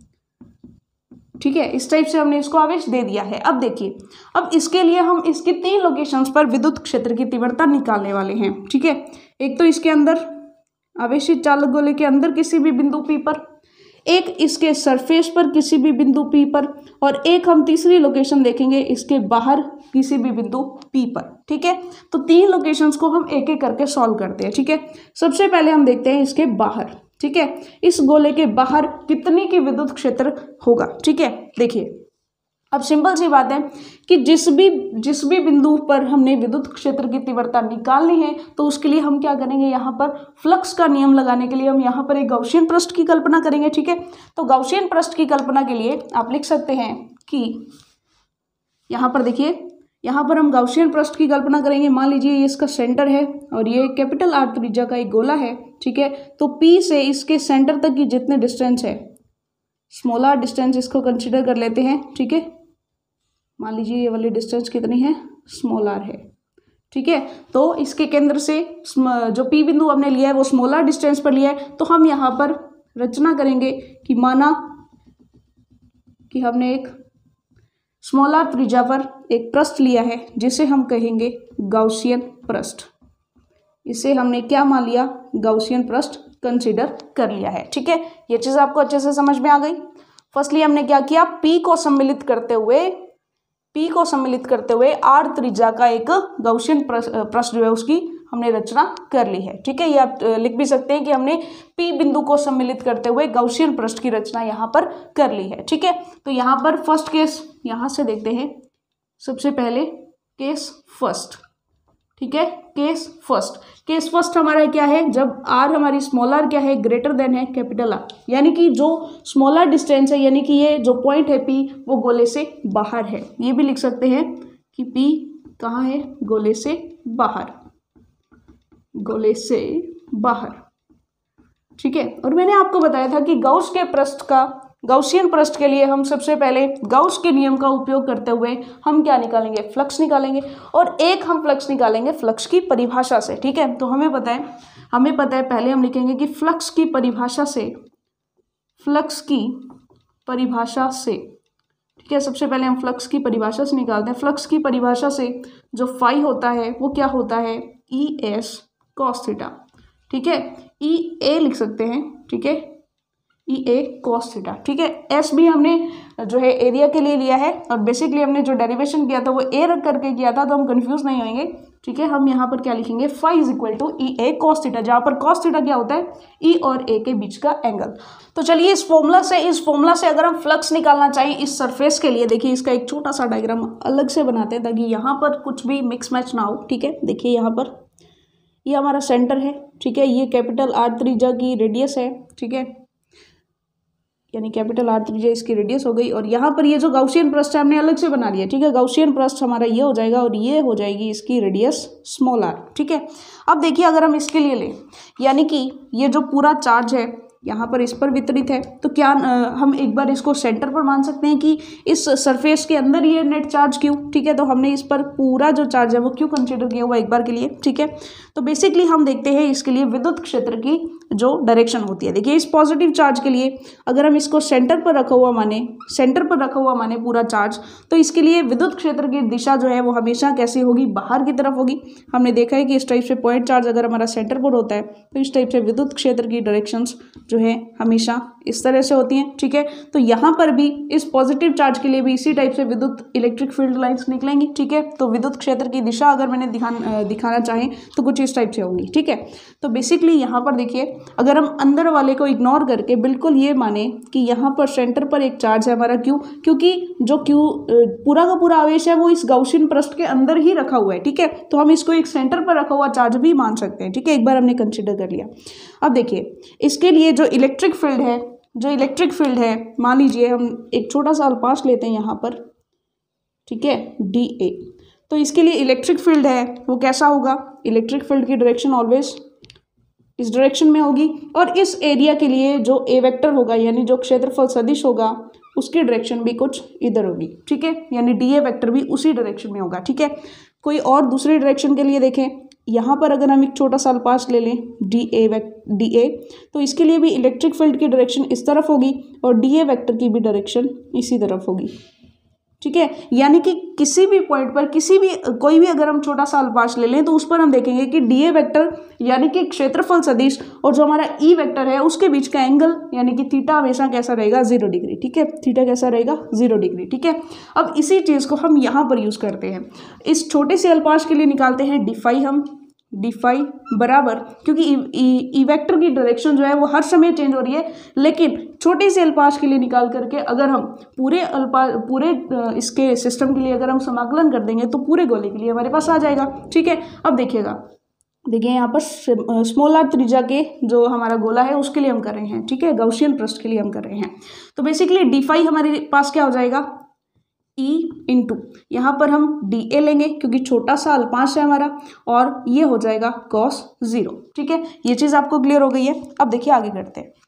ठीक है, इस टाइप से हमने इसको आवेश दे दिया है। अब देखिए, अब इसके लिए हम इसकी तीन लोकेशंस पर विद्युत क्षेत्र की तीव्रता निकालने वाले हैं। ठीक है, एक तो इसके अंदर आवेशित चालक गोले के अंदर किसी भी बिंदु P पर, एक इसके सरफेस पर किसी भी बिंदु P पर, और एक हम तीसरी लोकेशन देखेंगे इसके बाहर किसी भी बिंदु P पर। ठीक है, तो तीन लोकेशंस को हम एक एक करके सॉल्व करते हैं। ठीक है, सबसे पहले हम देखते हैं इसके बाहर। ठीक है, इस गोले के बाहर कितने की विद्युत क्षेत्र होगा। ठीक है, देखिए अब सिंपल सी बात है कि जिस भी जिस भी बिंदु पर हमने विद्युत क्षेत्र की तीव्रता निकालनी है तो उसके लिए हम क्या करेंगे, यहाँ पर फ्लक्स का नियम लगाने के लिए हम यहाँ पर एक गाउसियन पृष्ठ की कल्पना करेंगे। ठीक है, तो गाउसियन पृष्ठ की कल्पना के लिए आप लिख सकते हैं कि यहाँ पर देखिए, यहाँ पर हम गाउसियन पृष्ठ की कल्पना करेंगे। मान लीजिए ये इसका सेंटर है और ये कैपिटल आर त्रिज्या का एक गोला है। ठीक है, तो P से इसके सेंटर तक की जितने डिस्टेंस है, स्मॉल आर डिस्टेंस इसको कंसिडर कर लेते हैं। ठीक है, मान लीजिए ये वाली डिस्टेंस कितनी है, स्मॉल आर है। ठीक है, तो इसके केंद्र से जो P बिंदु हमने लिया है वो स्मॉल आर डिस्टेंस पर लिया है, तो हम यहाँ पर रचना करेंगे कि माना कि हमने एक स्मॉल आर त्रिज्या पर एक पृष्ठ लिया है जिसे हम कहेंगे गाउसियन पृष्ठ। इसे हमने क्या मान लिया, गाउसियन पृष्ठ कंसीडर कर लिया है। ठीक है, ये चीज़ आपको अच्छे से समझ में आ गई। फर्स्टली हमने क्या किया, P को सम्मिलित करते हुए P को सम्मिलित करते हुए आर त्रिज्या का एक गाउसियन पृष्ठ जो है उसकी हमने रचना कर ली है। ठीक है, ये आप लिख भी सकते हैं कि हमने P बिंदु को सम्मिलित करते हुए गाउसियन पृष्ठ की रचना यहाँ पर कर ली है। ठीक है, तो यहाँ पर फर्स्ट केस यहाँ से देखते हैं। सबसे पहले केस फर्स्ट। ठीक है, केस फर्स्ट केस फर्स्ट हमारा क्या है, जब आर हमारी स्मॉल आर क्या है, ग्रेटर देन है कैपिटल आर, यानी कि जो स्मॉल आर डिस्टेंस है, यानी कि ये जो पॉइंट है P वो गोले से बाहर है। ये भी लिख सकते हैं कि P कहाँ है, गोले से बाहर, गोले से बाहर। ठीक है, और मैंने आपको बताया था कि गाउस के पृष्ठ का गाउसियन पृष्ठ के लिए हम सबसे पहले गाउस के नियम का उपयोग करते हुए हम क्या निकालेंगे, फ्लक्स निकालेंगे, और एक हम फ्लक्स निकालेंगे फ्लक्स की परिभाषा से। ठीक है, तो हमें पता है हमें पता है पहले हम लिखेंगे कि फ्लक्स की परिभाषा से फ्लक्स की परिभाषा से ठीक है, सबसे पहले हम फ्लक्स की परिभाषा से निकालते हैं। फ्लक्स की परिभाषा से जो फाई होता है वो क्या होता है, ई एस कॉस थीटा। ठीक है, ई ए लिख सकते हैं। ठीक है, ई ए कॉस थीटा, ठीक है। एस भी हमने जो है एरिया के लिए लिया है और बेसिकली हमने जो डेरिवेशन किया था वो ए रख करके किया था, तो हम कंफ्यूज नहीं होंगे, ठीक है। हम यहाँ पर क्या लिखेंगे, phi is equal to E A cos theta, जहाँ पर कॉस थीटा क्या होता है, ई और ए के बीच का एंगल। तो चलिए इस फॉर्मूला से इस फॉर्मूला से अगर हम फ्लक्स निकालना चाहें इस सरफेस के लिए, देखिए इसका एक छोटा सा डायग्राम अलग से बनाते हैं ताकि यहाँ पर कुछ भी मिक्स मैच ना हो, ठीक है। देखिए यहाँ पर ये यह हमारा सेंटर है, ठीक है। ये कैपिटल आर त्रिज्या की रेडियस है, ठीक है, यानी कैपिटल आर त्रिज्या इसकी रेडियस हो गई। और यहाँ पर ये जो गाउसियन पृष्ठ हमने अलग से बना लिया, ठीक है। गाउसियन पृष्ठ हमारा ये हो जाएगा और ये हो जाएगी इसकी रेडियस स्मॉल आर, ठीक है। अब देखिए अगर हम इसके लिए लें, यानी कि ये जो पूरा चार्ज है यहाँ पर इस पर वितरित है, तो क्या आ, हम एक बार इसको सेंटर पर मान सकते हैं कि इस सरफेस के अंदर ये नेट चार्ज क्यू, ठीक है। तो हमने इस पर पूरा जो चार्ज है वो क्यों कंसिडर किया हुआ एक बार के लिए, ठीक है। तो बेसिकली हम देखते हैं इसके लिए विद्युत क्षेत्र की जो डायरेक्शन होती है। देखिए इस पॉजिटिव चार्ज के लिए अगर हम इसको सेंटर पर रखा हुआ माने, सेंटर पर रखा हुआ माने पूरा चार्ज, तो इसके लिए विद्युत क्षेत्र की दिशा जो है वो हमेशा कैसी होगी, बाहर की तरफ होगी। हमने देखा है कि इस टाइप से पॉइंट चार्ज अगर हमारा सेंटर पर होता है तो इस टाइप से विद्युत क्षेत्र की डायरेक्शंस जो है हमेशा इस तरह से होती हैं, ठीक है। तो यहाँ पर भी इस पॉजिटिव चार्ज के लिए भी इसी टाइप से विद्युत इलेक्ट्रिक फील्ड लाइंस निकलेंगी, ठीक है। तो विद्युत क्षेत्र की दिशा अगर मैंने दिखा दिखाना चाहें तो कुछ इस टाइप से होंगी, ठीक है। तो बेसिकली यहाँ पर देखिए अगर हम अंदर वाले को इग्नोर करके बिल्कुल ये माने कि यहाँ पर सेंटर पर एक चार्ज है हमारा क्यू, क्योंकि जो क्यू पूरा का पूरा आवेश है वो इस गाउसियन पृष्ठ के अंदर ही रखा हुआ है, ठीक है। तो हम इसको एक सेंटर पर रखा हुआ चार्ज भी मान सकते हैं, ठीक है। एक बार हमने कंसिडर कर लिया। अब देखिए इसके लिए जो इलेक्ट्रिक फील्ड है, जो इलेक्ट्रिक फील्ड है, मान लीजिए हम एक छोटा सा अल्पाश लेते हैं यहाँ पर, ठीक है, डी ए। तो इसके लिए इलेक्ट्रिक फील्ड है वो कैसा होगा, इलेक्ट्रिक फील्ड की डायरेक्शन ऑलवेज इस डायरेक्शन में होगी। और इस एरिया के लिए जो ए वेक्टर होगा यानी जो क्षेत्रफल सदिश होगा उसकी डायरेक्शन भी कुछ इधर होगी, ठीक है, यानी डी ए वेक्टर भी उसी डायरेक्शन में होगा, ठीक है। कोई और दूसरी डायरेक्शन के लिए देखें, यहाँ पर अगर हम एक छोटा सा अल्पाश ले लें डी ए डी ए, तो इसके लिए भी इलेक्ट्रिक फील्ड की डायरेक्शन इस तरफ होगी और डी ए वेक्टर की भी डायरेक्शन इसी तरफ होगी, ठीक है। यानी कि किसी भी पॉइंट पर किसी भी कोई भी अगर हम छोटा सा अल्पाश ले लें तो उस पर हम देखेंगे कि डी ए वेक्टर यानी कि क्षेत्रफल सदिश और जो हमारा ई वेक्टर है उसके बीच का एंगल यानी कि थीटा हमेशा कैसा रहेगा, जीरो डिग्री, ठीक है। थीटा कैसा रहेगा, जीरो डिग्री, ठीक है। अब इसी चीज़ को हम यहाँ पर यूज़ करते हैं, इस छोटे से अल्पाश के लिए निकालते हैं डी फाई हम डी फाई बराबर, क्योंकि ई वेक्टर की डायरेक्शन जो है वो हर समय चेंज हो रही है, लेकिन छोटे से अल्पाश के लिए निकाल करके अगर हम पूरे अल्पा पूरे इसके सिस्टम के लिए अगर हम समाकलन कर देंगे तो पूरे गोले के लिए हमारे पास आ जाएगा, ठीक है। अब देखिएगा, देखिए यहाँ पर स्मॉल आर त्रिज्या के जो हमारा गोला है उसके लिए हम कर रहे हैं, ठीक है, गाउसियन पृष्ठ के लिए हम कर रहे हैं। तो बेसिकली डी फाई हमारे पास क्या हो जाएगा, ई इंटू यहाँ पर हम डी ए लेंगे क्योंकि छोटा सा अल्पांश है हमारा, और ये हो जाएगा कॉस जीरो, ठीक है। ये चीज़ आपको क्लियर हो गई है। अब देखिए आगे करते हैं,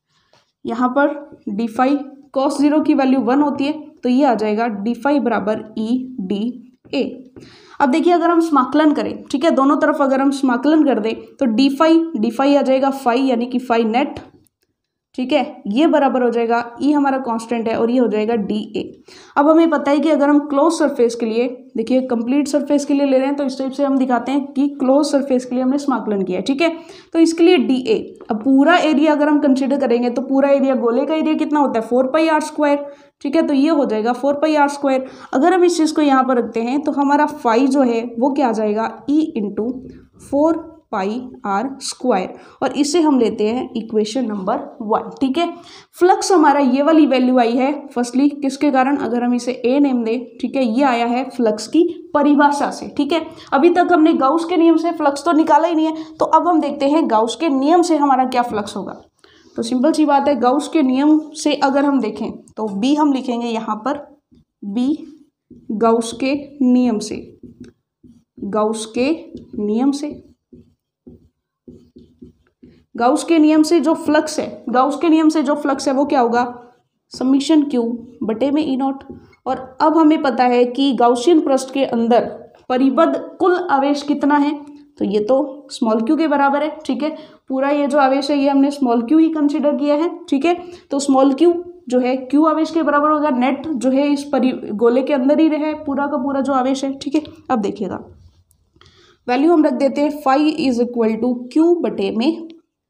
यहाँ पर डी फाई कॉस जीरो की वैल्यू वन होती है तो ये आ जाएगा डी फाई बराबर ई डी ए। अब देखिए अगर हम समाकलन करें, ठीक है, दोनों तरफ अगर हम समाकलन कर दें तो डी फाई डी फाई आ जाएगा फाई यानी कि फाई नेट, ठीक है, ये बराबर हो जाएगा ई हमारा कांस्टेंट है और ये हो जाएगा डी ए। अब हमें पता है कि अगर हम क्लोज सरफेस के लिए, देखिए कंप्लीट सरफेस के लिए ले रहे हैं तो इस टाइप से हम दिखाते हैं कि क्लोज सरफेस के लिए हमने समाकलन किया है, ठीक है। तो इसके लिए डी ए, अब पूरा एरिया अगर हम कंसिडर करेंगे तो पूरा एरिया गोले का एरिया कितना होता है, फोर पाई आर स्क्वायर, ठीक है। तो ये हो जाएगा फोर पाई आर स्क्वायर। अगर हम इस चीज़ को यहाँ पर रखते हैं तो हमारा फाई जो है वो क्या आ जाएगा, E into four pi r square, और इसे हम लेते हैं इक्वेशन नंबर वन, ठीक है। फ्लक्स हमारा ये वाली वैल्यू आई है फर्स्टली किसके कारण, अगर हम इसे ए नेम दें, ठीक है, ये आया है फ्लक्स की परिभाषा से, ठीक है। अभी तक हमने गाउस के नियम से फ्लक्स तो निकाला ही नहीं है, तो अब हम देखते हैं गाउस के नियम से हमारा क्या फ्लक्स होगा। तो सिंपल सी बात है, गाउस के नियम से अगर हम देखें तो बी हम लिखेंगे यहाँ पर, बी गाउस के नियम से, गाउस के नियम से गाउस के नियम से जो फ्लक्स है, गाउस के नियम से जो फ्लक्स है वो क्या होगा, समीशन क्यू बटे में ई नॉट। और अब हमें पता है कि गाउसियन पृष्ठ के अंदर परिबद्ध कुल आवेश कितना है, तो ये तो स्मॉल क्यू के बराबर है, ठीक है। पूरा ये जो आवेश है ये हमने स्मॉल क्यू ही कंसिडर किया है, ठीक है। तो स्मॉल क्यू जो है क्यू आवेश के बराबर होगा, नेट जो है इस परि गोले के अंदर ही रहे पूरा का पूरा जो आवेश है, ठीक है। अब देखिएगा वैल्यू हम रख देते हैं, phi is equal to q बटे में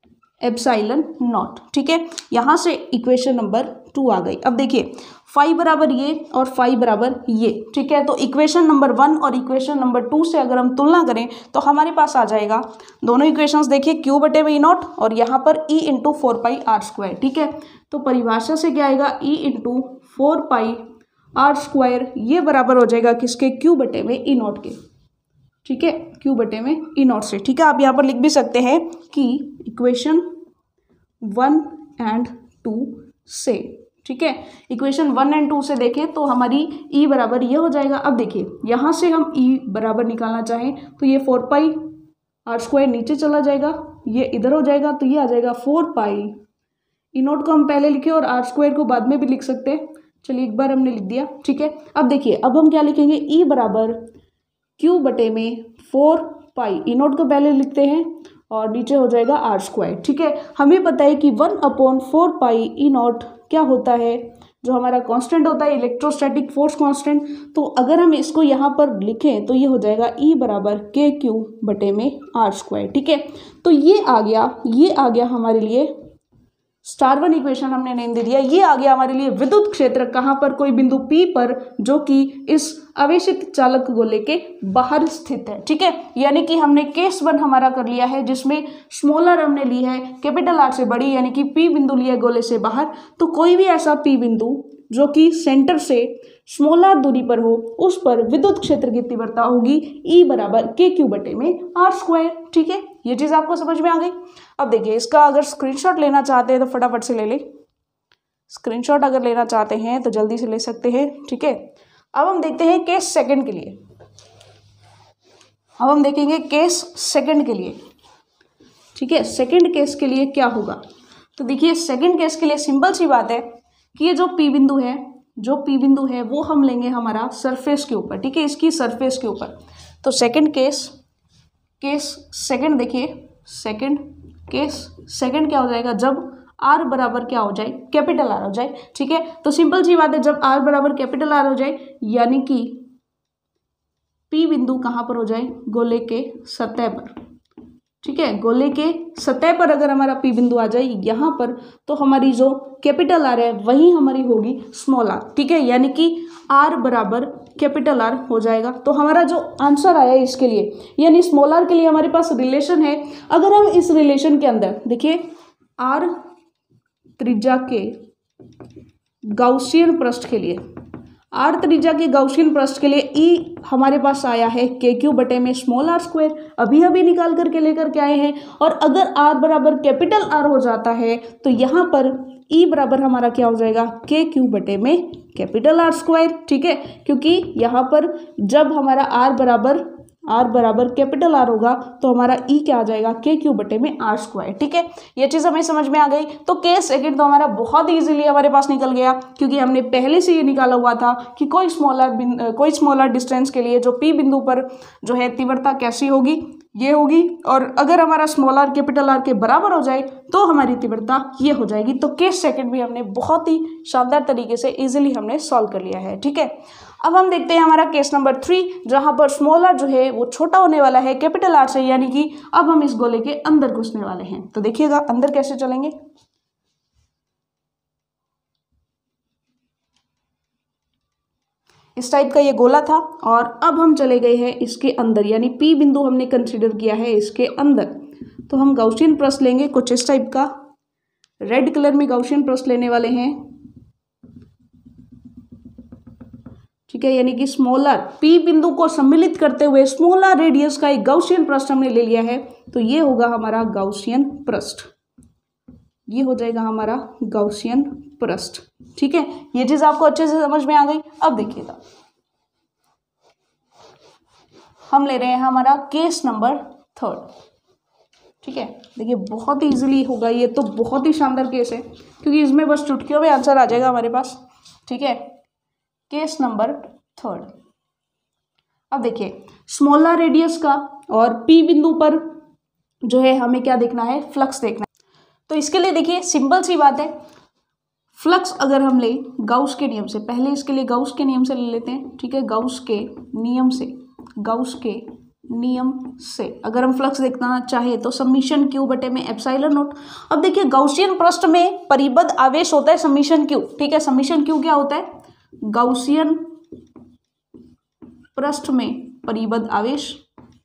एप्साइलन नॉट। ठीक है, यहाँ से इक्वेशन नंबर टू आ गई। अब देखिए फाइव बराबर ये और फाइव बराबर ये। ठीक है, तो इक्वेशन नंबर वन और इक्वेशन नंबर टू से अगर हम तुलना करें तो हमारे पास आ जाएगा दोनों इक्वेशंस। देखिए क्यू बटे में ई नॉट और यहाँ पर E into four pi r square. ठीक है, तो परिभाषा से क्या आएगा, E into four pi r square, ये बराबर हो जाएगा किसके, क्यू बटे में ई नॉट के। ठीक है, क्यू बटे में ई नॉट से। ठीक है, आप यहाँ पर लिख भी सकते हैं कि इक्वेशन वन एंड टू से। ठीक है, इक्वेशन वन एंड टू से देखें तो हमारी ई बराबर ये हो जाएगा। अब देखिए यहाँ से हम ई बराबर निकालना चाहें तो ये फोर पाई आर स्क्वायर नीचे चला जाएगा, ये इधर हो जाएगा, तो ये आ जाएगा फोर पाई। ई नोट को हम पहले लिखे और आर स्क्वायर को बाद में भी लिख सकते हैं। चलिए एक बार हमने लिख दिया। ठीक है, अब देखिए अब हम क्या लिखेंगे, ई बराबर क्यू बटे में फोर पाई, ई नोट को पहले लिखते हैं और नीचे हो जाएगा आर स्क्वायर। ठीक है, हमें पता है कि one upon four pi E naught क्या होता है, जो हमारा कांस्टेंट होता है इलेक्ट्रोस्टैटिक फोर्स कांस्टेंट। तो अगर हम इसको यहाँ पर लिखें तो ये हो जाएगा ई बराबर के क्यू बटे में आर स्क्वायर। ठीक है, तो ये आ गया, ये आ गया हमारे लिए स्टार वन इक्वेशन हमने नेम दे दिया। ये आ गया हमारे लिए विद्युत क्षेत्र कहाँ पर, कोई बिंदु P पर जो कि इस आवेशित चालक गोले के बाहर स्थित है। ठीक है, यानी कि हमने केस वन हमारा कर लिया है जिसमें स्मॉल आर हमने ली है कैपिटल आर से बड़ी, यानी कि P बिंदु लिया गोले से बाहर। तो कोई भी ऐसा P बिंदु जो कि सेंटर से स्मॉल आर दूरी पर हो, उस पर विद्युत क्षेत्र की तीव्रता होगी ई बराबर के क्यू बटे में आर स्क्वायर। ठीक है, ये चीज़ आपको समझ में आ गई। अब देखिए इसका अगर स्क्रीनशॉट लेना चाहते हैं तो फटाफट से ले ले। स्क्रीनशॉट अगर लेना चाहते हैं तो जल्दी से ले सकते हैं। ठीक है, अब हम देखते हैं केस सेकंड के लिए। अब हम देखेंगे केस सेकंड के लिए। ठीक है, सेकंड केस के लिए क्या होगा, तो देखिए सेकंड केस के लिए सिंपल सी बात है कि ये जो पी बिंदु है, जो पी बिंदु है वो हम लेंगे हमारा सरफेस के ऊपर। ठीक है, इसकी सरफेस के ऊपर। तो सेकंड केस, केस सेकंड देखिए, सेकंड केस सेकंड क्या हो जाएगा, जब आर बराबर क्या हो जाए, कैपिटल आर हो जाए। ठीक है, तो सिंपल सी बात है, जब आर बराबर कैपिटल आर हो जाए यानी कि पी बिंदु कहाँ पर हो जाए, गोले के सतह पर। ठीक है, गोले के सतह पर अगर हमारा पी बिंदु आ जाए यहाँ पर, तो हमारी जो कैपिटल आर है वही हमारी होगी स्मॉल आर। ठीक है, यानी कि आर बराबर कैपिटल आर हो जाएगा। तो हमारा जो आंसर आया इसके लिए, यानी स्मॉल आर के लिए हमारे पास रिलेशन है। अगर हम इस रिलेशन के अंदर देखिए आर त्रिज्या के गाउसियन पृष्ठ के लिए, आर त्रिज्या के गाउसियन पृष्ठ के लिए ई हमारे पास आया है के क्यू बटे में स्मॉल आर स्क्वायर, अभी अभी निकाल करके लेकर के आए हैं। और अगर आर बराबर कैपिटल आर हो जाता है तो यहाँ पर ई बराबर हमारा क्या हो जाएगा, के क्यू बटे में कैपिटल आर स्क्वायर। ठीक है, क्योंकि यहाँ पर जब हमारा आर बराबर आर बराबर कैपिटल आर होगा तो हमारा ई क्या आ जाएगा, के क्यू बटे में आर स्क्वायर। ठीक है, ये चीज़ हमें समझ में आ गई। तो केस सेकंड तो हमारा बहुत इजीली हमारे पास निकल गया, क्योंकि हमने पहले से ये निकाला हुआ था कि कोई स्मॉलर कोई स्मॉलर डिस्टेंस के लिए जो पी बिंदु पर जो है तीव्रता कैसी होगी, ये होगी। और अगर हमारा स्मॉल आर कैपिटल आर के बराबर हो जाए तो हमारी तीव्रता ये हो जाएगी। तो केस सेकंड भी हमने बहुत ही शानदार तरीके से इजीली हमने सॉल्व कर लिया है। ठीक है, अब हम देखते हैं हमारा केस नंबर थ्री, जहां पर स्मॉल आर जो है वो छोटा होने वाला है कैपिटल आर से, यानी कि अब हम इस गोले के अंदर घुसने वाले हैं। तो देखिएगा अंदर कैसे चलेंगे। इस टाइप का ये गोला था और अब हम चले गए हैं इसके अंदर, यानी पी बिंदु हमने कंसीडर किया है इसके अंदर। तो हम गाउसियन पृष्ठ लेंगे कुछ इस टाइप का, रेड कलर में गाउसियन पृष्ठ लेने वाले हैं। ठीक है, यानी कि स्मॉलर पी बिंदु को सम्मिलित करते हुए स्मॉलर रेडियस का एक गाउसियन पृष्ठ हमने ले लिया है। तो ये होगा हमारा गाउसियन पृष्ठ, ये हो जाएगा हमारा गाउसियन पृष्ठ। ठीक है, ये चीज आपको अच्छे से समझ में आ गई। अब देखिएगा हम ले रहे हैं हमारा केस नंबर थर्ड। ठीक है, देखिए बहुत ही इजीली होगा ये, तो बहुत ही शानदार केस है क्योंकि इसमें बस चुटकियों में आंसर आ जाएगा हमारे पास। ठीक है, केस नंबर थर्ड। अब देखिए स्मॉलर रेडियस का और पी बिंदु पर जो है हमें क्या देखना है, फ्लक्स देखना है। तो इसके लिए देखिए सिंपल सी बात है, फ्लक्स अगर हम ले गाउस के नियम से, पहले इसके लिए गाउस के नियम से ले लेते हैं। ठीक है, गाउस के नियम से, गाउस के नियम से अगर हम फ्लक्स देखना चाहे तो समीशन क्यू बटे में एप्सिलॉन नॉट। अब देखिए गाउसियन पृष्ठ में परिबद्ध आवेश होता है समीशन क्यू, ठीक है। समीशन क्यू क्या होता है? गाउसियन पृष्ठ में परिबद्ध आवेश,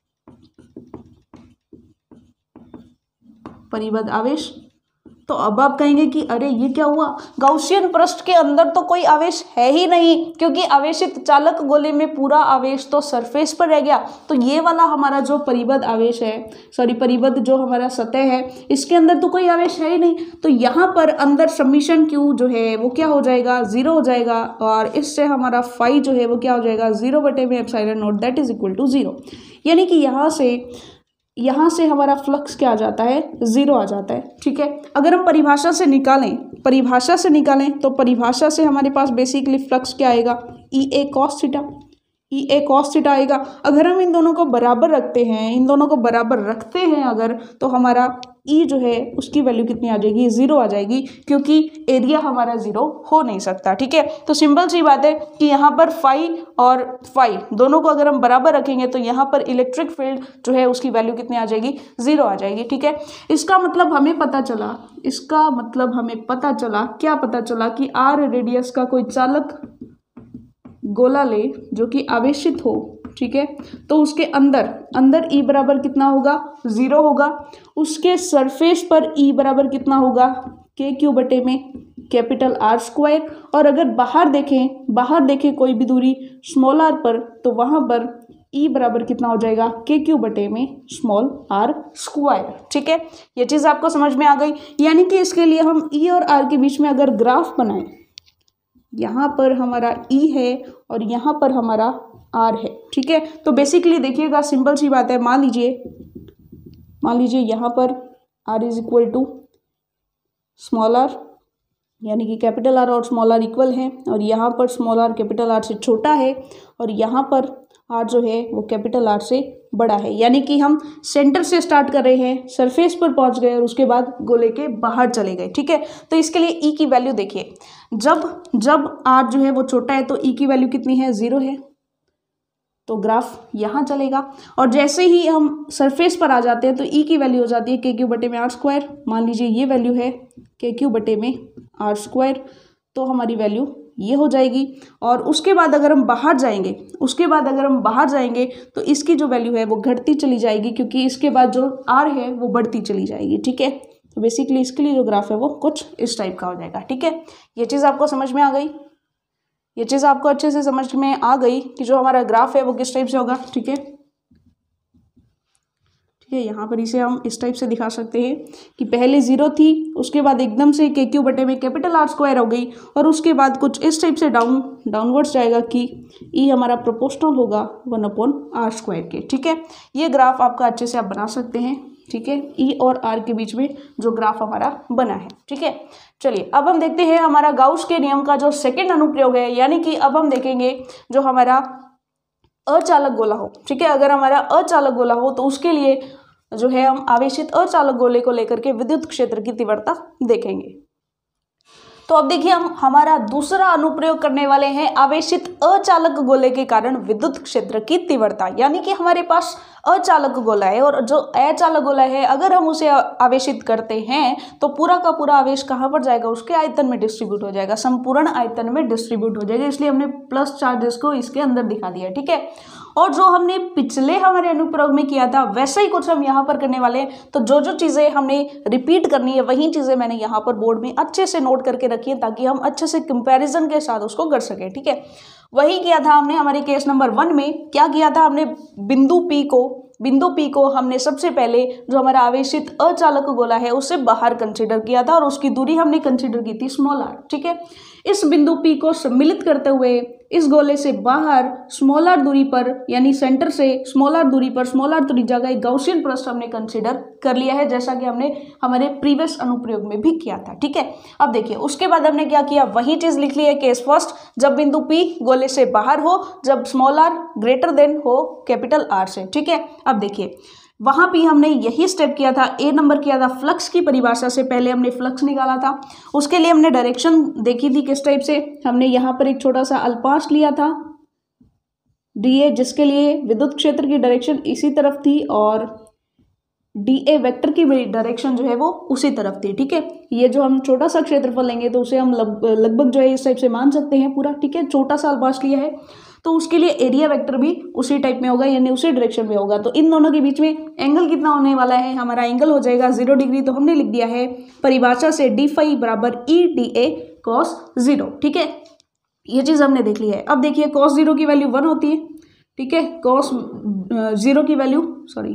परिबद्ध आवेश। तो अब आप कहेंगे कि अरे ये क्या हुआ, गाउसियन पृष्ठ के अंदर तो कोई आवेश है ही नहीं, क्योंकि आवेशित चालक गोले में पूरा आवेश तो सरफेस पर रह गया। तो ये वाला हमारा जो परिबद्ध आवेश है, सॉरी परिबद्ध जो हमारा सतह है, इसके अंदर तो कोई आवेश है ही नहीं। तो यहाँ पर अंदर समीशन क्यू जो है वो क्या हो जाएगा? जीरो हो जाएगा। और इससे हमारा फाई जो है वो क्या हो जाएगा? जीरो बटे में epsilon naught that is equal to zero. यानी कि यहाँ से यहाँ से हमारा फ्लक्स क्या आ जाता है? जीरो आ जाता है, ठीक है। अगर हम परिभाषा से निकालें परिभाषा से निकालें तो परिभाषा से हमारे पास बेसिकली फ्लक्स क्या आएगा? E A cos theta, E A cos theta आएगा। अगर हम इन दोनों को बराबर रखते हैं इन दोनों को बराबर रखते हैं अगर, तो हमारा ई जो है उसकी वैल्यू कितनी आ जाएगी? जीरो आ जाएगी, क्योंकि एरिया हमारा जीरो हो नहीं सकता, ठीक है। तो सिंपल सी बात है कि यहाँ पर फाई और फाई दोनों को अगर हम बराबर रखेंगे तो यहाँ पर इलेक्ट्रिक फील्ड जो है उसकी वैल्यू कितनी आ जाएगी? जीरो आ जाएगी, ठीक है। इसका मतलब हमें पता चला इसका मतलब हमें पता चला क्या पता चला कि आर रेडियस का कोई चालक गोला ले जो कि आवेशित हो, ठीक है। तो उसके अंदर अंदर ई बराबर कितना होगा? जीरो होगा। उसके सरफेस पर ई बराबर कितना होगा? के क्यू बटे में कैपिटल आर स्क्वायर। और अगर बाहर देखें बाहर देखें कोई भी दूरी स्मॉल आर पर, तो वहाँ पर ई बराबर कितना हो जाएगा? के क्यू बटे में स्मॉल आर स्क्वायर, ठीक है। ये चीज़ आपको समझ में आ गई। यानी कि इसके लिए हम ई और आर के बीच में अगर ग्राफ बनाएं, यहाँ पर हमारा ई है और यहाँ पर हमारा आर है, ठीक है। तो बेसिकली देखिएगा सिंपल सी बात है, मान लीजिए मान लीजिए यहाँ पर R is equal to small r, यानी कि कैपिटल आर और स्मॉल आर इक्वल हैं, और यहाँ पर स्मॉल आर कैपिटल आर से छोटा है और यहाँ पर आर जो है वो कैपिटल आर से बड़ा है। यानी कि हम सेंटर से स्टार्ट कर रहे हैं, सरफेस पर पहुंच गए और उसके बाद गोले के बाहर चले गए, ठीक है। तो इसके लिए ई की वैल्यू देखिए, जब जब आर जो है वो छोटा है तो ई की वैल्यू कितनी है? जीरो है। तो ग्राफ यहाँ चलेगा। और जैसे ही हम सरफेस पर आ जाते हैं तो ई की वैल्यू हो जाती है के क्यू बटे में आर स्क्वायर। मान लीजिए ये वैल्यू है के क्यू बटे में आर स्क्वायर, तो हमारी वैल्यू ये हो जाएगी। और उसके बाद अगर हम बाहर जाएंगे उसके बाद अगर हम बाहर जाएंगे तो इसकी जो वैल्यू है वो घटती चली जाएगी, क्योंकि इसके बाद जो आर है वो बढ़ती चली जाएगी, ठीक है। तो बेसिकली इसके लिए जो ग्राफ है वो कुछ इस टाइप का हो जाएगा, ठीक है। ये चीज़ आपको समझ में आ गई? ये चीज़ आपको अच्छे से समझ में आ गई कि जो हमारा ग्राफ है वो किस टाइप से होगा, ठीक है। ठीक है, यहाँ पर इसे हम इस टाइप से दिखा सकते हैं कि पहले जीरो थी, उसके बाद एकदम से के क्यू बटे में कैपिटल आर स्क्वायर हो गई, और उसके बाद कुछ इस टाइप से डाउन डाउनवर्ड्स जाएगा कि ई हमारा प्रोपोर्शनल होगा वन अपॉन आर स्क्वायर के, ठीक है। ये ग्राफ आपका अच्छे से आप बना सकते हैं, ठीक है, ई और आर के बीच में जो ग्राफ हमारा बना है, ठीक है। चलिए अब हम देखते हैं हमारा गाउस के नियम का जो सेकंड अनुप्रयोग है, यानी कि अब हम देखेंगे जो हमारा अचालक गोला हो, ठीक है। अगर हमारा अचालक गोला हो तो उसके लिए जो है हम आवेशित अचालक गोले को लेकर के विद्युत क्षेत्र की तीव्रता देखेंगे। तो अब देखिए हम हमारा दूसरा अनुप्रयोग करने वाले हैं आवेशित अचालक गोले के कारण विद्युत क्षेत्र की तीव्रता। यानी कि हमारे पास अचालक गोला है और जो अचालक गोला है अगर हम उसे आवेशित करते हैं तो पूरा का पूरा आवेश कहाँ पर जाएगा? उसके आयतन में डिस्ट्रीब्यूट हो जाएगा, संपूर्ण आयतन में डिस्ट्रीब्यूट हो जाएगा। इसलिए हमने प्लस चार्जेस को इसके अंदर दिखा दिया, ठीक है। और जो हमने पिछले हमारे अनुप्रयोग में किया था वैसा ही कुछ हम यहाँ पर करने वाले हैं। तो जो जो चीज़ें हमने रिपीट करनी है वही चीज़ें मैंने यहाँ पर बोर्ड में अच्छे से नोट करके रखी है ताकि हम अच्छे से कंपैरिजन के साथ उसको कर सकें, ठीक है। वही किया था हमने हमारे केस नंबर वन में। क्या किया था हमने? बिंदु पी को बिंदु पी को हमने सबसे पहले जो हमारा आवेशित अचालक गोला है उसे बाहर कंसीडर किया था और उसकी दूरी हमने कंसीडर की थी स्मॉल आर, ठीक है। इस बिंदु पी को सम्मिलित करते हुए इस गोले से बाहर स्मॉल आर दूरी पर, यानी सेंटर से स्मॉल आर दूरी पर स्मॉल आर दूरी जगह एक गाउसियन पृष्ठ हमने कंसीडर कर लिया है, जैसा कि हमने हमारे प्रीवियस अनुप्रयोग में भी किया था, ठीक है। अब देखिए उसके बाद हमने क्या किया, वही चीज लिख ली है केस फर्स्ट, जब बिंदु पी गोले से बाहर हो, जब स्मॉल आर ग्रेटर देन हो कैपिटल आर से, ठीक है। अब देखिए वहां भी हमने यही स्टेप किया था, ए नंबर किया था फ्लक्स की परिभाषा से पहले हमने फ्लक्स निकाला था। उसके लिए हमने डायरेक्शन देखी थी किस टाइप से, हमने यहाँ पर एक छोटा सा अल्पांश लिया था डी ए जिसके लिए विद्युत क्षेत्र की डायरेक्शन इसी तरफ थी और डी ए वेक्टर की डायरेक्शन जो है वो उसी तरफ थी, ठीक है। ये जो हम छोटा सा क्षेत्रफल लेंगे तो उसे हम लगभग जो है इस टाइप से मान सकते हैं पूरा, ठीक है। छोटा सा अल्पाश लिया है तो उसके लिए एरिया वेक्टर भी उसी टाइप में होगा, यानी उसी डायरेक्शन में होगा। तो इन दोनों के बीच में एंगल कितना होने वाला है, हमारा एंगल हो जाएगा जीरो डिग्री। तो हमने लिख दिया है परिभाषा से डी फाई बराबर E d A cos zero, ठीक है। ये चीज़ हमने देख ली है। अब देखिए कॉस जीरो की वैल्यू वन होती है, ठीक है। कॉस जीरो की वैल्यू सॉरी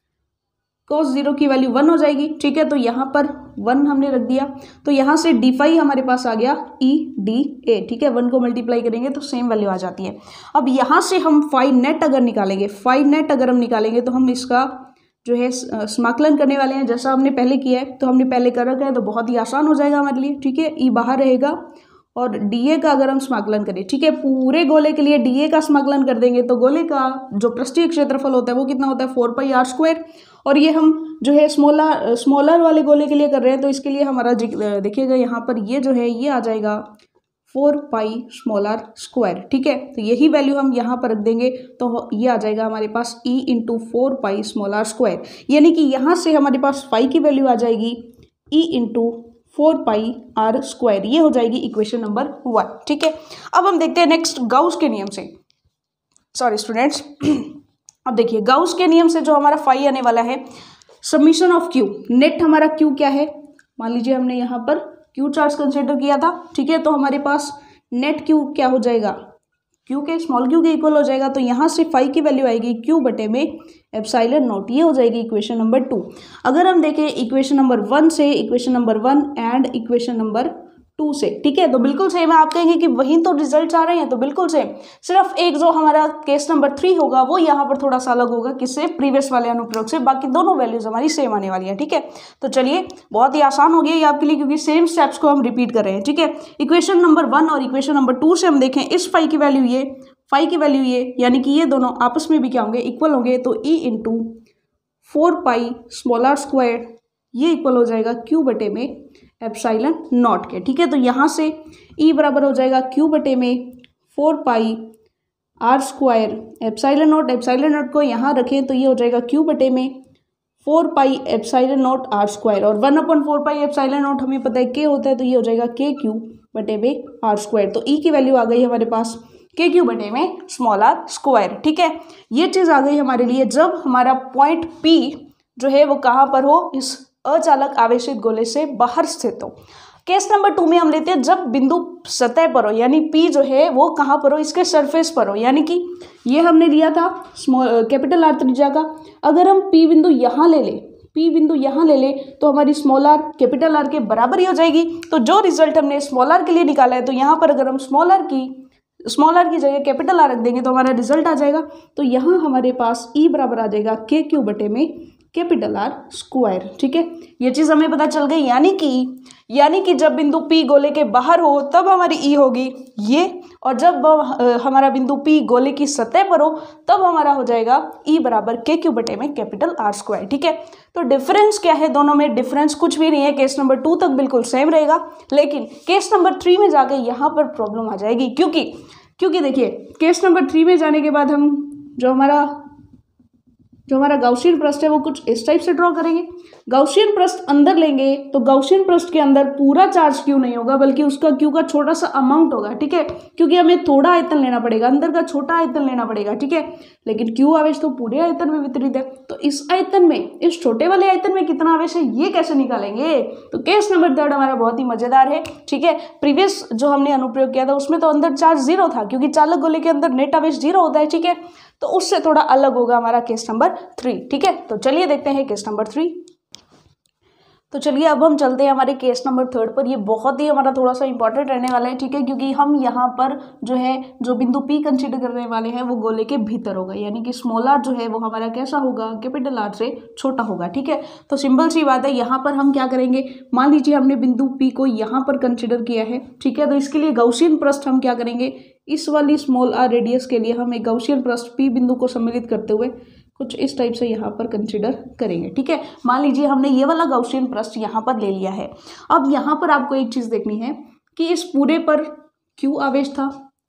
कॉस जीरो की वैल्यू वन हो जाएगी, ठीक है। तो यहाँ पर वन हमने रख दिया, तो यहाँ से डी फाई हमारे पास आ गया ई डी ए, ठीक है। वन को मल्टीप्लाई करेंगे तो सेम वैल्यू आ जाती है। अब यहाँ से हम फाई नेट अगर निकालेंगे, फाई नेट अगर हम निकालेंगे तो हम इसका जो है समाकलन करने वाले हैं, जैसा हमने पहले किया है। तो हमने पहले कर रखा है तो बहुत ही आसान हो जाएगा हमारे लिए, ठीक है। ई बाहर रहेगा और डी ए का अगर हम समाकलन करें, ठीक है, पूरे गोले के लिए डी ए का समाकलन कर देंगे तो गोले का जो पृष्ठीय क्षेत्रफल होता है वो कितना होता है, फोर पाई आर स्क्वायर। और ये हम जो है स्मॉलर स्मॉलर वाले गोले के लिए कर रहे हैं, तो इसके लिए हमारा देखिएगा यहाँ पर ये जो है ये आ जाएगा फोर पाई स्मॉलर स्क्वायर, ठीक है। तो यही वैल्यू हम यहाँ पर रख देंगे तो ये आ जाएगा हमारे पास E into four pi small r square, यानी कि यहाँ से हमारे पास फाई की वैल्यू आ जाएगी E into four pi r square. ये हो जाएगी इक्वेशन नंबर वन, ठीक है। अब हम देखते हैं नेक्स्ट गाउस के नियम से, सॉरी स्टूडेंट्स। अब देखिए गाउस के नियम से जो हमारा फाई आने वाला है, समीशन ऑफ क्यू, नेट हमारा क्यू क्या है, मान लीजिए हमने यहाँ पर क्यू चार्ज कंसिडर किया था, ठीक है। तो हमारे पास नेट क्यू क्या हो जाएगा, क्यू के स्मॉल क्यू के इक्वल हो जाएगा। तो यहाँ से फाई की वैल्यू आएगी क्यू बटे में एप्सिलॉन नॉट, ये हो जाएगी इक्वेशन नंबर टू। अगर हम देखें इक्वेशन नंबर वन से, equation number one and equation number two से, ठीक है, तो बिल्कुल सेम है। आप कहेंगे कि वहीं तो रिजल्ट आ रहे हैं, तो बिल्कुल सेम, सिर्फ एक जो हमारा केस नंबर थ्री होगा वो यहाँ पर थोड़ा सा अलग होगा, किससे, प्रीवियस वाले अनुप्रयोग से। बाकी दोनों वैल्यूज हमारी सेम आने वाली है, ठीक है। तो चलिए बहुत ही आसान हो गया ये आपके लिए, क्योंकि सेम स्टेप्स को हम रिपीट कर रहे हैं, ठीक है। इक्वेशन नंबर वन और इक्वेशन नंबर टू से हम देखें, इस फाई की वैल्यू ये, फाई की वैल्यू ये, यानी कि ये दोनों आपस में भी क्या होंगे, इक्वल होंगे। तो E into four pi small r square ये इक्वल हो जाएगा क्यू बटे में एप्सिलॉन नॉट के, ठीक है। तो यहाँ से ई बराबर हो जाएगा क्यू बटे में four pi r square epsilon naught, epsilon naught को यहाँ रखें तो ये हो जाएगा क्यू बटे में four pi epsilon naught r square, और one upon four pi epsilon naught हमें पता है के होता है, तो ये हो जाएगा के क्यू बटे में आर स्क्वायर। तो ई की वैल्यू आ गई हमारे पास के क्यू बटे में स्मॉल आर स्क्वायर, ठीक है। ये चीज़ आ गई हमारे लिए जब हमारा पॉइंट पी जो है वो कहाँ पर हो, इस अचालक आवेशित गोले से बाहर स्थित हो। केस नंबर टू में हम लेते हैं जब बिंदु सतह पर हो, यानी पी जो है वो कहाँ पर हो, इसके सरफेस पर हो, यानी कि ये हमने लिया था स्मॉल कैपिटल आर त्रिज्या का। अगर हम पी बिंदु यहाँ ले लें, पी बिंदु यहाँ ले ले तो हमारी स्मॉल आर कैपिटल आर के बराबर ही हो जाएगी। तो जो रिजल्ट हमने स्मॉल आर के लिए निकाला है, तो यहाँ पर अगर हम स्मॉल आर की स्मॉल आर की जगह कैपिटल आर रख देंगे तो हमारा रिजल्ट आ जाएगा। तो यहाँ हमारे पास ई बराबर आ जाएगा के क्यू बटे में कैपिटल आर स्क्वायर, ठीक है। ये चीज़ हमें पता चल गई, यानी कि यानी कि जब बिंदु पी गोले के बाहर हो तब हमारी ई होगी ये, और जब हमारा बिंदु पी गोले की सतह पर हो तब हमारा हो जाएगा ई बराबर के क्यू बटे में कैपिटल आर स्क्वायर, ठीक है। तो डिफरेंस क्या है दोनों में, डिफरेंस कुछ भी नहीं है। केस नंबर टू तक बिल्कुल सेम रहेगा, लेकिन केस नंबर थ्री में जाके यहाँ पर प्रॉब्लम आ जाएगी, क्योंकि क्योंकि देखिए केस नंबर थ्री में जाने के बाद हम जो हमारा जो हमारा गाउसियन पृष्ठ है वो कुछ इस टाइप से ड्रॉ करेंगे। गाउसियन पृष्ठ अंदर लेंगे तो गाउसियन पृष्ठ के अंदर पूरा चार्ज क्यू नहीं होगा, बल्कि उसका क्यू का छोटा सा अमाउंट होगा, ठीक है, क्योंकि हमें थोड़ा आयतन लेना पड़ेगा, अंदर का छोटा आयतन लेना पड़ेगा, ठीक है। लेकिन क्यू आवेश तो पूरे आयतन में वितरित है, तो इस आयतन में, इस छोटे वाले आयतन में कितना आवेश है ये कैसे निकालेंगे। तो केस नंबर थर्ड हमारा बहुत ही मजेदार है, ठीक है। प्रीवियस जो हमने अनुप्रयोग किया था उसमें तो अंदर चार्ज जीरो था, क्योंकि चालक गोले के अंदर नेट आवेश जीरो होता है, ठीक है। तो उससे थोड़ा अलग होगा हमारा केस नंबर थ्री, ठीक है। तो चलिए देखते हैं केस नंबर थ्री। तो चलिए अब हम चलते हैं हमारे केस नंबर थर्ड पर। ये बहुत ही हमारा थोड़ा सा इंपॉर्टेंट रहने वाला है, ठीक है, क्योंकि हम यहाँ पर जो है जो बिंदु पी कंसीडर करने वाले हैं वो गोले के भीतर होगा, यानी कि स्मॉल आर जो है वो हमारा कैसा होगा, कैपिटल आर से छोटा होगा, ठीक है। तो सिंपल सी बात है, यहाँ पर हम क्या करेंगे, मान लीजिए हमने बिंदु पी को यहाँ पर कंसिडर किया है, ठीक है। तो इसके लिए गाउसियन पृष्ठ हम क्या करेंगे, इस वाली स्मॉल आर रेडियस के लिए हम एक गाउसियन पृष्ठ पी बिंदु को सम्मिलित करते हुए कुछ इस टाइप से यहाँ पर कंसिडर करेंगे, ठीक है। मान लीजिए हमने ये वाला गाउसियन पृष्ठ यहाँ पर ले लिया है। अब यहाँ पर आपको एक चीज़ देखनी है कि इस पूरे पर क्यू आवेश था,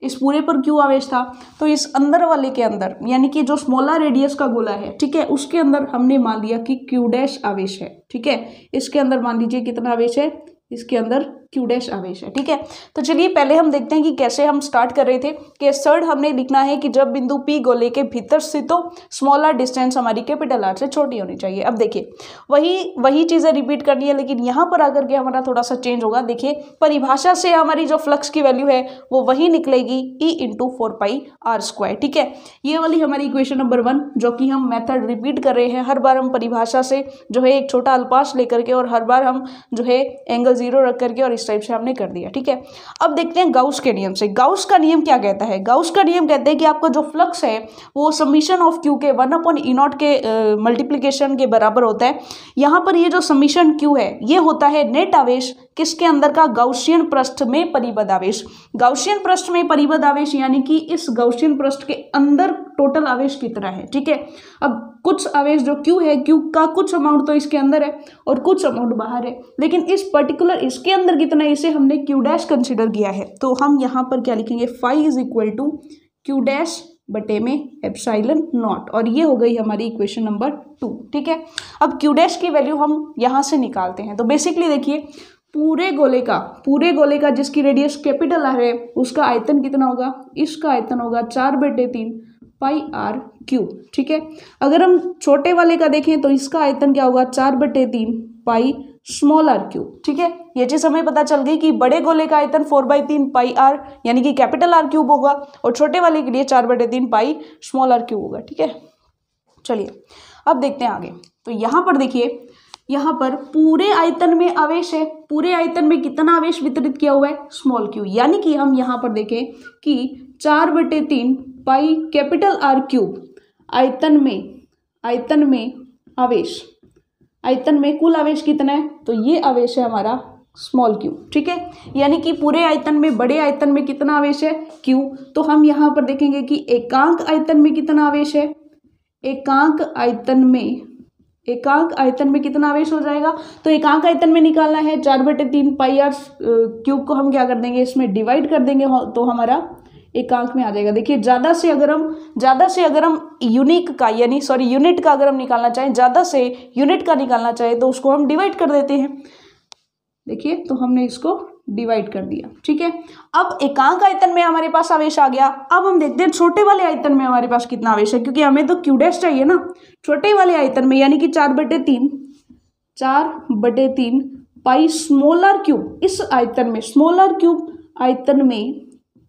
इस पूरे पर क्यू आवेश था, तो इस अंदर वाले के अंदर यानी कि जो स्मॉलर रेडियस का गोला है, ठीक है, उसके अंदर हमने मान लिया कि क्यू डैश आवेश है, ठीक है। इसके अंदर मान लीजिए कितना आवेश है, इसके अंदर क्यू डैश आवेश है, ठीक है। तो चलिए पहले हम देखते हैं कि कैसे हम स्टार्ट कर रहे थे कि थर्ड हमने लिखना है कि जब बिंदु पी गोले के भीतर स्थित हो, स्मॉलर डिस्टेंस हमारी कैपिटल आर से छोटी होनी चाहिए। अब देखिए वही वही चीज़ें रिपीट करनी है, लेकिन यहाँ पर आकर के हमारा थोड़ा सा चेंज होगा। देखिए परिभाषा से हमारी जो फ्लक्स की वैल्यू है वो वही निकलेगी E into four pi r square, ठीक है। ये वाली हमारी इक्वेशन नंबर वन, जो कि हम मेथड रिपीट कर रहे हैं, हर बार हम परिभाषा से जो है एक छोटा अल्पाश लेकर के और हर बार हम जो है एंगल जीरो रख करके और इस टाइप से हमने कर दिया, ठीक है। अब देखते हैं गाउस के नियम से। गाउस का नियम क्या कहता है? गाउस का नियम कहते हैं कि आपका जो फ्लक्स है वो समीशन ऑफ क्यू के वन अपॉन ई नॉट के मल्टीप्लीकेशन के बराबर होता है। यहाँ पर ये जो समीशन क्यू है ये होता है नेट आवेश किसके अंदर का, गाउसियन पृष्ठ में परिबद्ध आवेश। गाउसियन पृष्ठ में परिबद्ध आवेश यानी कि इस गाउसियन पृष्ठ के अंदर टोटल आवेश कितना है, ठीक है। अब कुछ आवेश जो क्यू है, क्यू का कुछ अमाउंट तो इसके अंदर है और कुछ अमाउंट बाहर है, लेकिन इस पर्टिकुलर इसके अंदर कितना है इसे हमने क्यू डैश कंसिडर किया है। तो हम यहाँ पर क्या लिखेंगे, phi is equal to q dash बटे में एप्सिलॉन नॉट, और ये हो गई हमारी इक्वेशन नंबर टू, ठीक है। अब क्यू डैश की वैल्यू हम यहाँ से निकालते हैं। तो बेसिकली देखिए पूरे गोले का पूरे गोले का जिसकी रेडियस कैपिटल आर है उसका आयतन कितना होगा, इसका आयतन होगा चार बटे तीन पाई आर क्यूब, ठीक है। अगर हम छोटे वाले का देखें तो इसका आयतन क्या होगा, चार बटे तीन पाई स्मॉल आर क्यूब, ठीक है। ये चीज़ हमें पता चल गई कि बड़े गोले का आयतन फोर बाई तीन पाई आर यानी कि कैपिटल आर क्यूब होगा और छोटे वाले के लिए चार बटे तीन पाई स्मॉल आर क्यूब होगा, ठीक है। चलिए अब देखते हैं आगे। तो यहाँ पर देखिए, यहाँ पर पूरे आयतन में आवेश है, पूरे आयतन में कितना आवेश वितरित किया हुआ है, स्मॉल क्यू, यानी कि हम यहाँ पर देखें कि चार बटे तीन पाई कैपिटल आर क्यूब आयतन में आयतन में आवेश आयतन में कुल आवेश कितना है, तो ये आवेश है हमारा स्मॉल क्यू, ठीक है। यानी कि पूरे आयतन में बड़े आयतन में कितना आवेश है, क्यू। तो हम यहाँ पर देखेंगे कि एकांक आयतन में कितना आवेश है, एकांक आयतन में एकांक आयतन में कितना आवेश हो जाएगा, तो एकांक आयतन में निकालना है चार बटे तीन पाई आर क्यूब को हम क्या कर देंगे, इसमें डिवाइड कर देंगे तो हमारा एकांक में आ जाएगा। देखिए ज़्यादा से अगर हम ज़्यादा से अगर हम यूनिक का यानी सॉरी यूनिट का अगर हम निकालना चाहें, ज़्यादा से यूनिट का निकालना चाहें तो उसको हम डिवाइड कर देते हैं। देखिए तो हमने इसको डिवाइड कर दिया, ठीक है। अब एकांक आयतन में हमारे पास आवेश आ गया। अब हम देखते हैं छोटे वाले आयतन में हमारे पास कितना आवेश है, क्योंकि हमें तो क्यू डैश चाहिए ना। छोटे वाले आयतन में यानी कि चार बटे तीन चार बटे तीन पाई स्मॉलर क्यूब, इस आयतन में स्मॉलर क्यूब आयतन में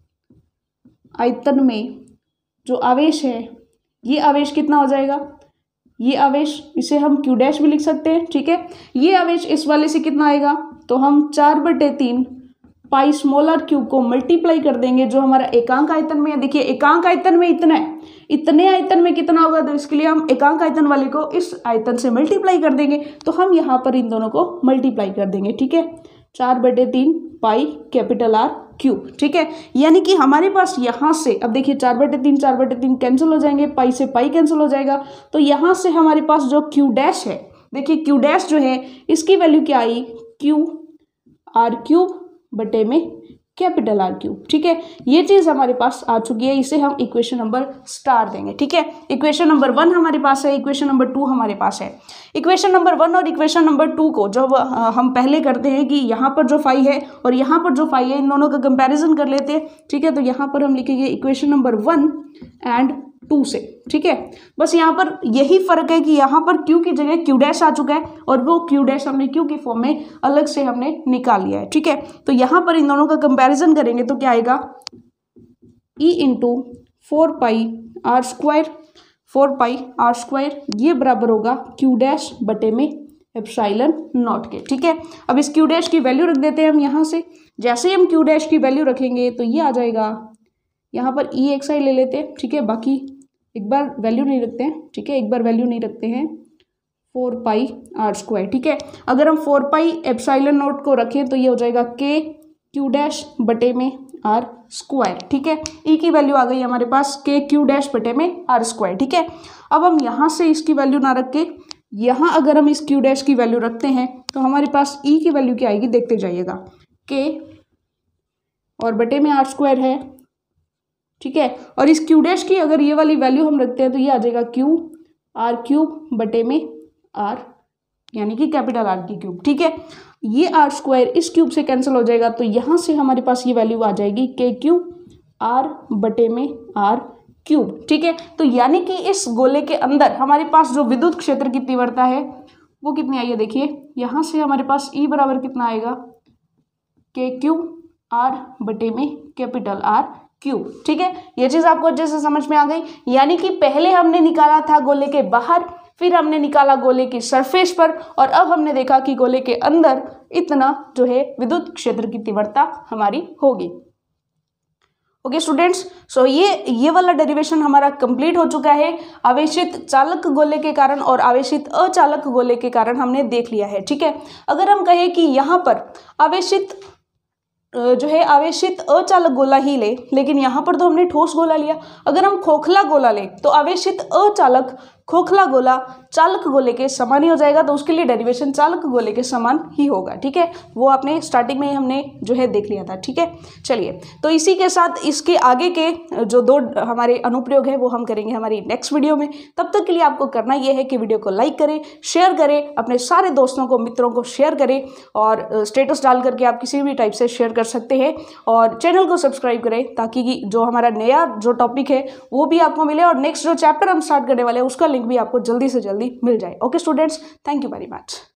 आयतन में जो आवेश है ये आवेश कितना हो जाएगा, ये आवेश इसे हम क्यू डैश भी लिख सकते हैं, ठीक है। ये आवेश इस वाले से कितना आएगा, तो हम चार बटे तीन पाई स्मॉलर क्यूब को मल्टीप्लाई कर देंगे जो हमारा एकांक आयतन में है। देखिए एकांक आयतन में इतना है, इतने आयतन में कितना होगा, तो इसके लिए हम एकांक आयतन वाले को इस आयतन से मल्टीप्लाई कर देंगे। तो हम यहाँ पर इन दोनों को मल्टीप्लाई कर देंगे, ठीक है। चार बटे तीन पाई कैपिटल आर क्यूब, ठीक है। यानी कि हमारे पास यहाँ से अब देखिए चार बटे तीन चार बटे तीन कैंसिल हो जाएंगे, पाई से पाई कैंसिल हो जाएगा। तो यहाँ से हमारे पास जो क्यू डैश है, देखिए क्यू डैश जो है इसकी वैल्यू क्या आई, क्यू आर क्यूब बटे में कैपिटल आर क्यूब, ठीक है। ये चीज़ हमारे पास आ चुकी है, इसे हम इक्वेशन नंबर स्टार देंगे, ठीक है। इक्वेशन नंबर वन हमारे पास है, इक्वेशन नंबर टू हमारे पास है। इक्वेशन नंबर वन और इक्वेशन नंबर टू को जब हम पहले करते हैं कि यहाँ पर जो फाई है और यहाँ पर जो फाई है इन दोनों का कंपैरिजन कर लेते हैं, ठीक है। तो यहाँ पर हम लिखेंगे equation number one and two से, ठीक है। बस यहाँ पर यही फर्क है कि यहाँ पर क्यू की जगह क्यू डैश आ चुका है और वो क्यू डैश हमने क्यू की फॉर्म में अलग से हमने निकाल लिया है, ठीक है। तो यहाँ पर इन दोनों का कंपैरिजन करेंगे तो क्या आएगा, E into four pi r square four pi r square ये बराबर होगा क्यू डैश बटे में एप्सिलॉन नॉट के, ठीक है। अब इस क्यू डैश की वैल्यू रख देते हैं हम यहाँ से। जैसे ही हम क्यू डैश की वैल्यू रखेंगे तो ये आ जाएगा, यहाँ पर ई एक्स आई ले लेते हैं, ठीक है। बाकी एक बार वैल्यू नहीं रखते हैं, ठीक है, एक बार वैल्यू नहीं रखते हैं, फोर पाई आर स्क्वायर, ठीक है। अगर हम फोर पाई एप्सिलॉन नॉट को रखें तो ये हो जाएगा के क्यू डैश बटे में आर स्क्वायर, ठीक है। ई की वैल्यू आ गई हमारे पास के क्यू डैश बटे में आर स्क्वायर, ठीक है। अब हम यहाँ से इसकी वैल्यू ना रख के यहाँ अगर हम इस क्यू डैश की वैल्यू रखते हैं तो हमारे पास ई की वैल्यू क्या आएगी, देखते जाइएगा। के और बटे में आर स्क्वायर है ठीक है। और इस क्यू डैश की अगर ये वाली वैल्यू हम रखते हैं तो ये आ जाएगा क्यू आर क्यूब बटे में आर, यानी कि कैपिटल आर की क्यूब, ठीक है। ये आर स्क्वायर इस क्यूब से कैंसिल हो जाएगा, तो यहाँ से हमारे पास ये वैल्यू आ जाएगी के क्यू आर बटे में आर क्यूब, ठीक है। तो यानी कि इस गोले के अंदर हमारे पास जो विद्युत क्षेत्र की तीव्रता है वो कितनी आई है, देखिए यहाँ से हमारे पास ई बराबर कितना आएगा, के क्यू आर बटे में कैपिटल आर क्यूब, ठीक है। ये चीज़ आपको अच्छे से समझ में आ गई। यानी कि पहले हमने निकाला था गोले के बाहर, फिर हमने निकाला गोले की सरफेस पर, और अब हमने देखा कि गोले के अंदर इतना जो है विद्युत क्षेत्र की तीव्रता हमारी होगी। ओके स्टूडेंट्स, सो ये ये वाला डेरिवेशन हमारा कंप्लीट हो चुका है। आवेशित चालक गोले के कारण और आवेशित अचालक गोले के कारण हमने देख लिया है, ठीक है। अगर हम कहें कि यहाँ पर आवेशित जो है आवेशित अचालक गोला ही ले, लेकिन यहाँ पर तो हमने ठोस गोला लिया, अगर हम खोखला गोला ले तो आवेशित अचालक खोखला गोला चालक गोले के समान ही हो जाएगा, तो उसके लिए डेरिवेशन चालक गोले के समान ही होगा, ठीक है। वो आपने स्टार्टिंग में ही हमने जो है देख लिया था, ठीक है। चलिए, तो इसी के साथ इसके आगे के जो दो हमारे अनुप्रयोग है वो हम करेंगे हमारी नेक्स्ट वीडियो में। तब तक के लिए आपको करना ये है कि वीडियो को लाइक करें, शेयर करें, अपने सारे दोस्तों को मित्रों को शेयर करें, और स्टेटस डाल करके आप किसी भी टाइप से शेयर कर सकते हैं, और चैनल को सब्सक्राइब करें ताकि जो हमारा नया जो टॉपिक है वो भी आपको मिले, और नेक्स्ट जो चैप्टर हम स्टार्ट करने वाले हैं उसका लिंक भी आपको जल्दी से जल्दी मिल जाए। Okay students, thank you very much.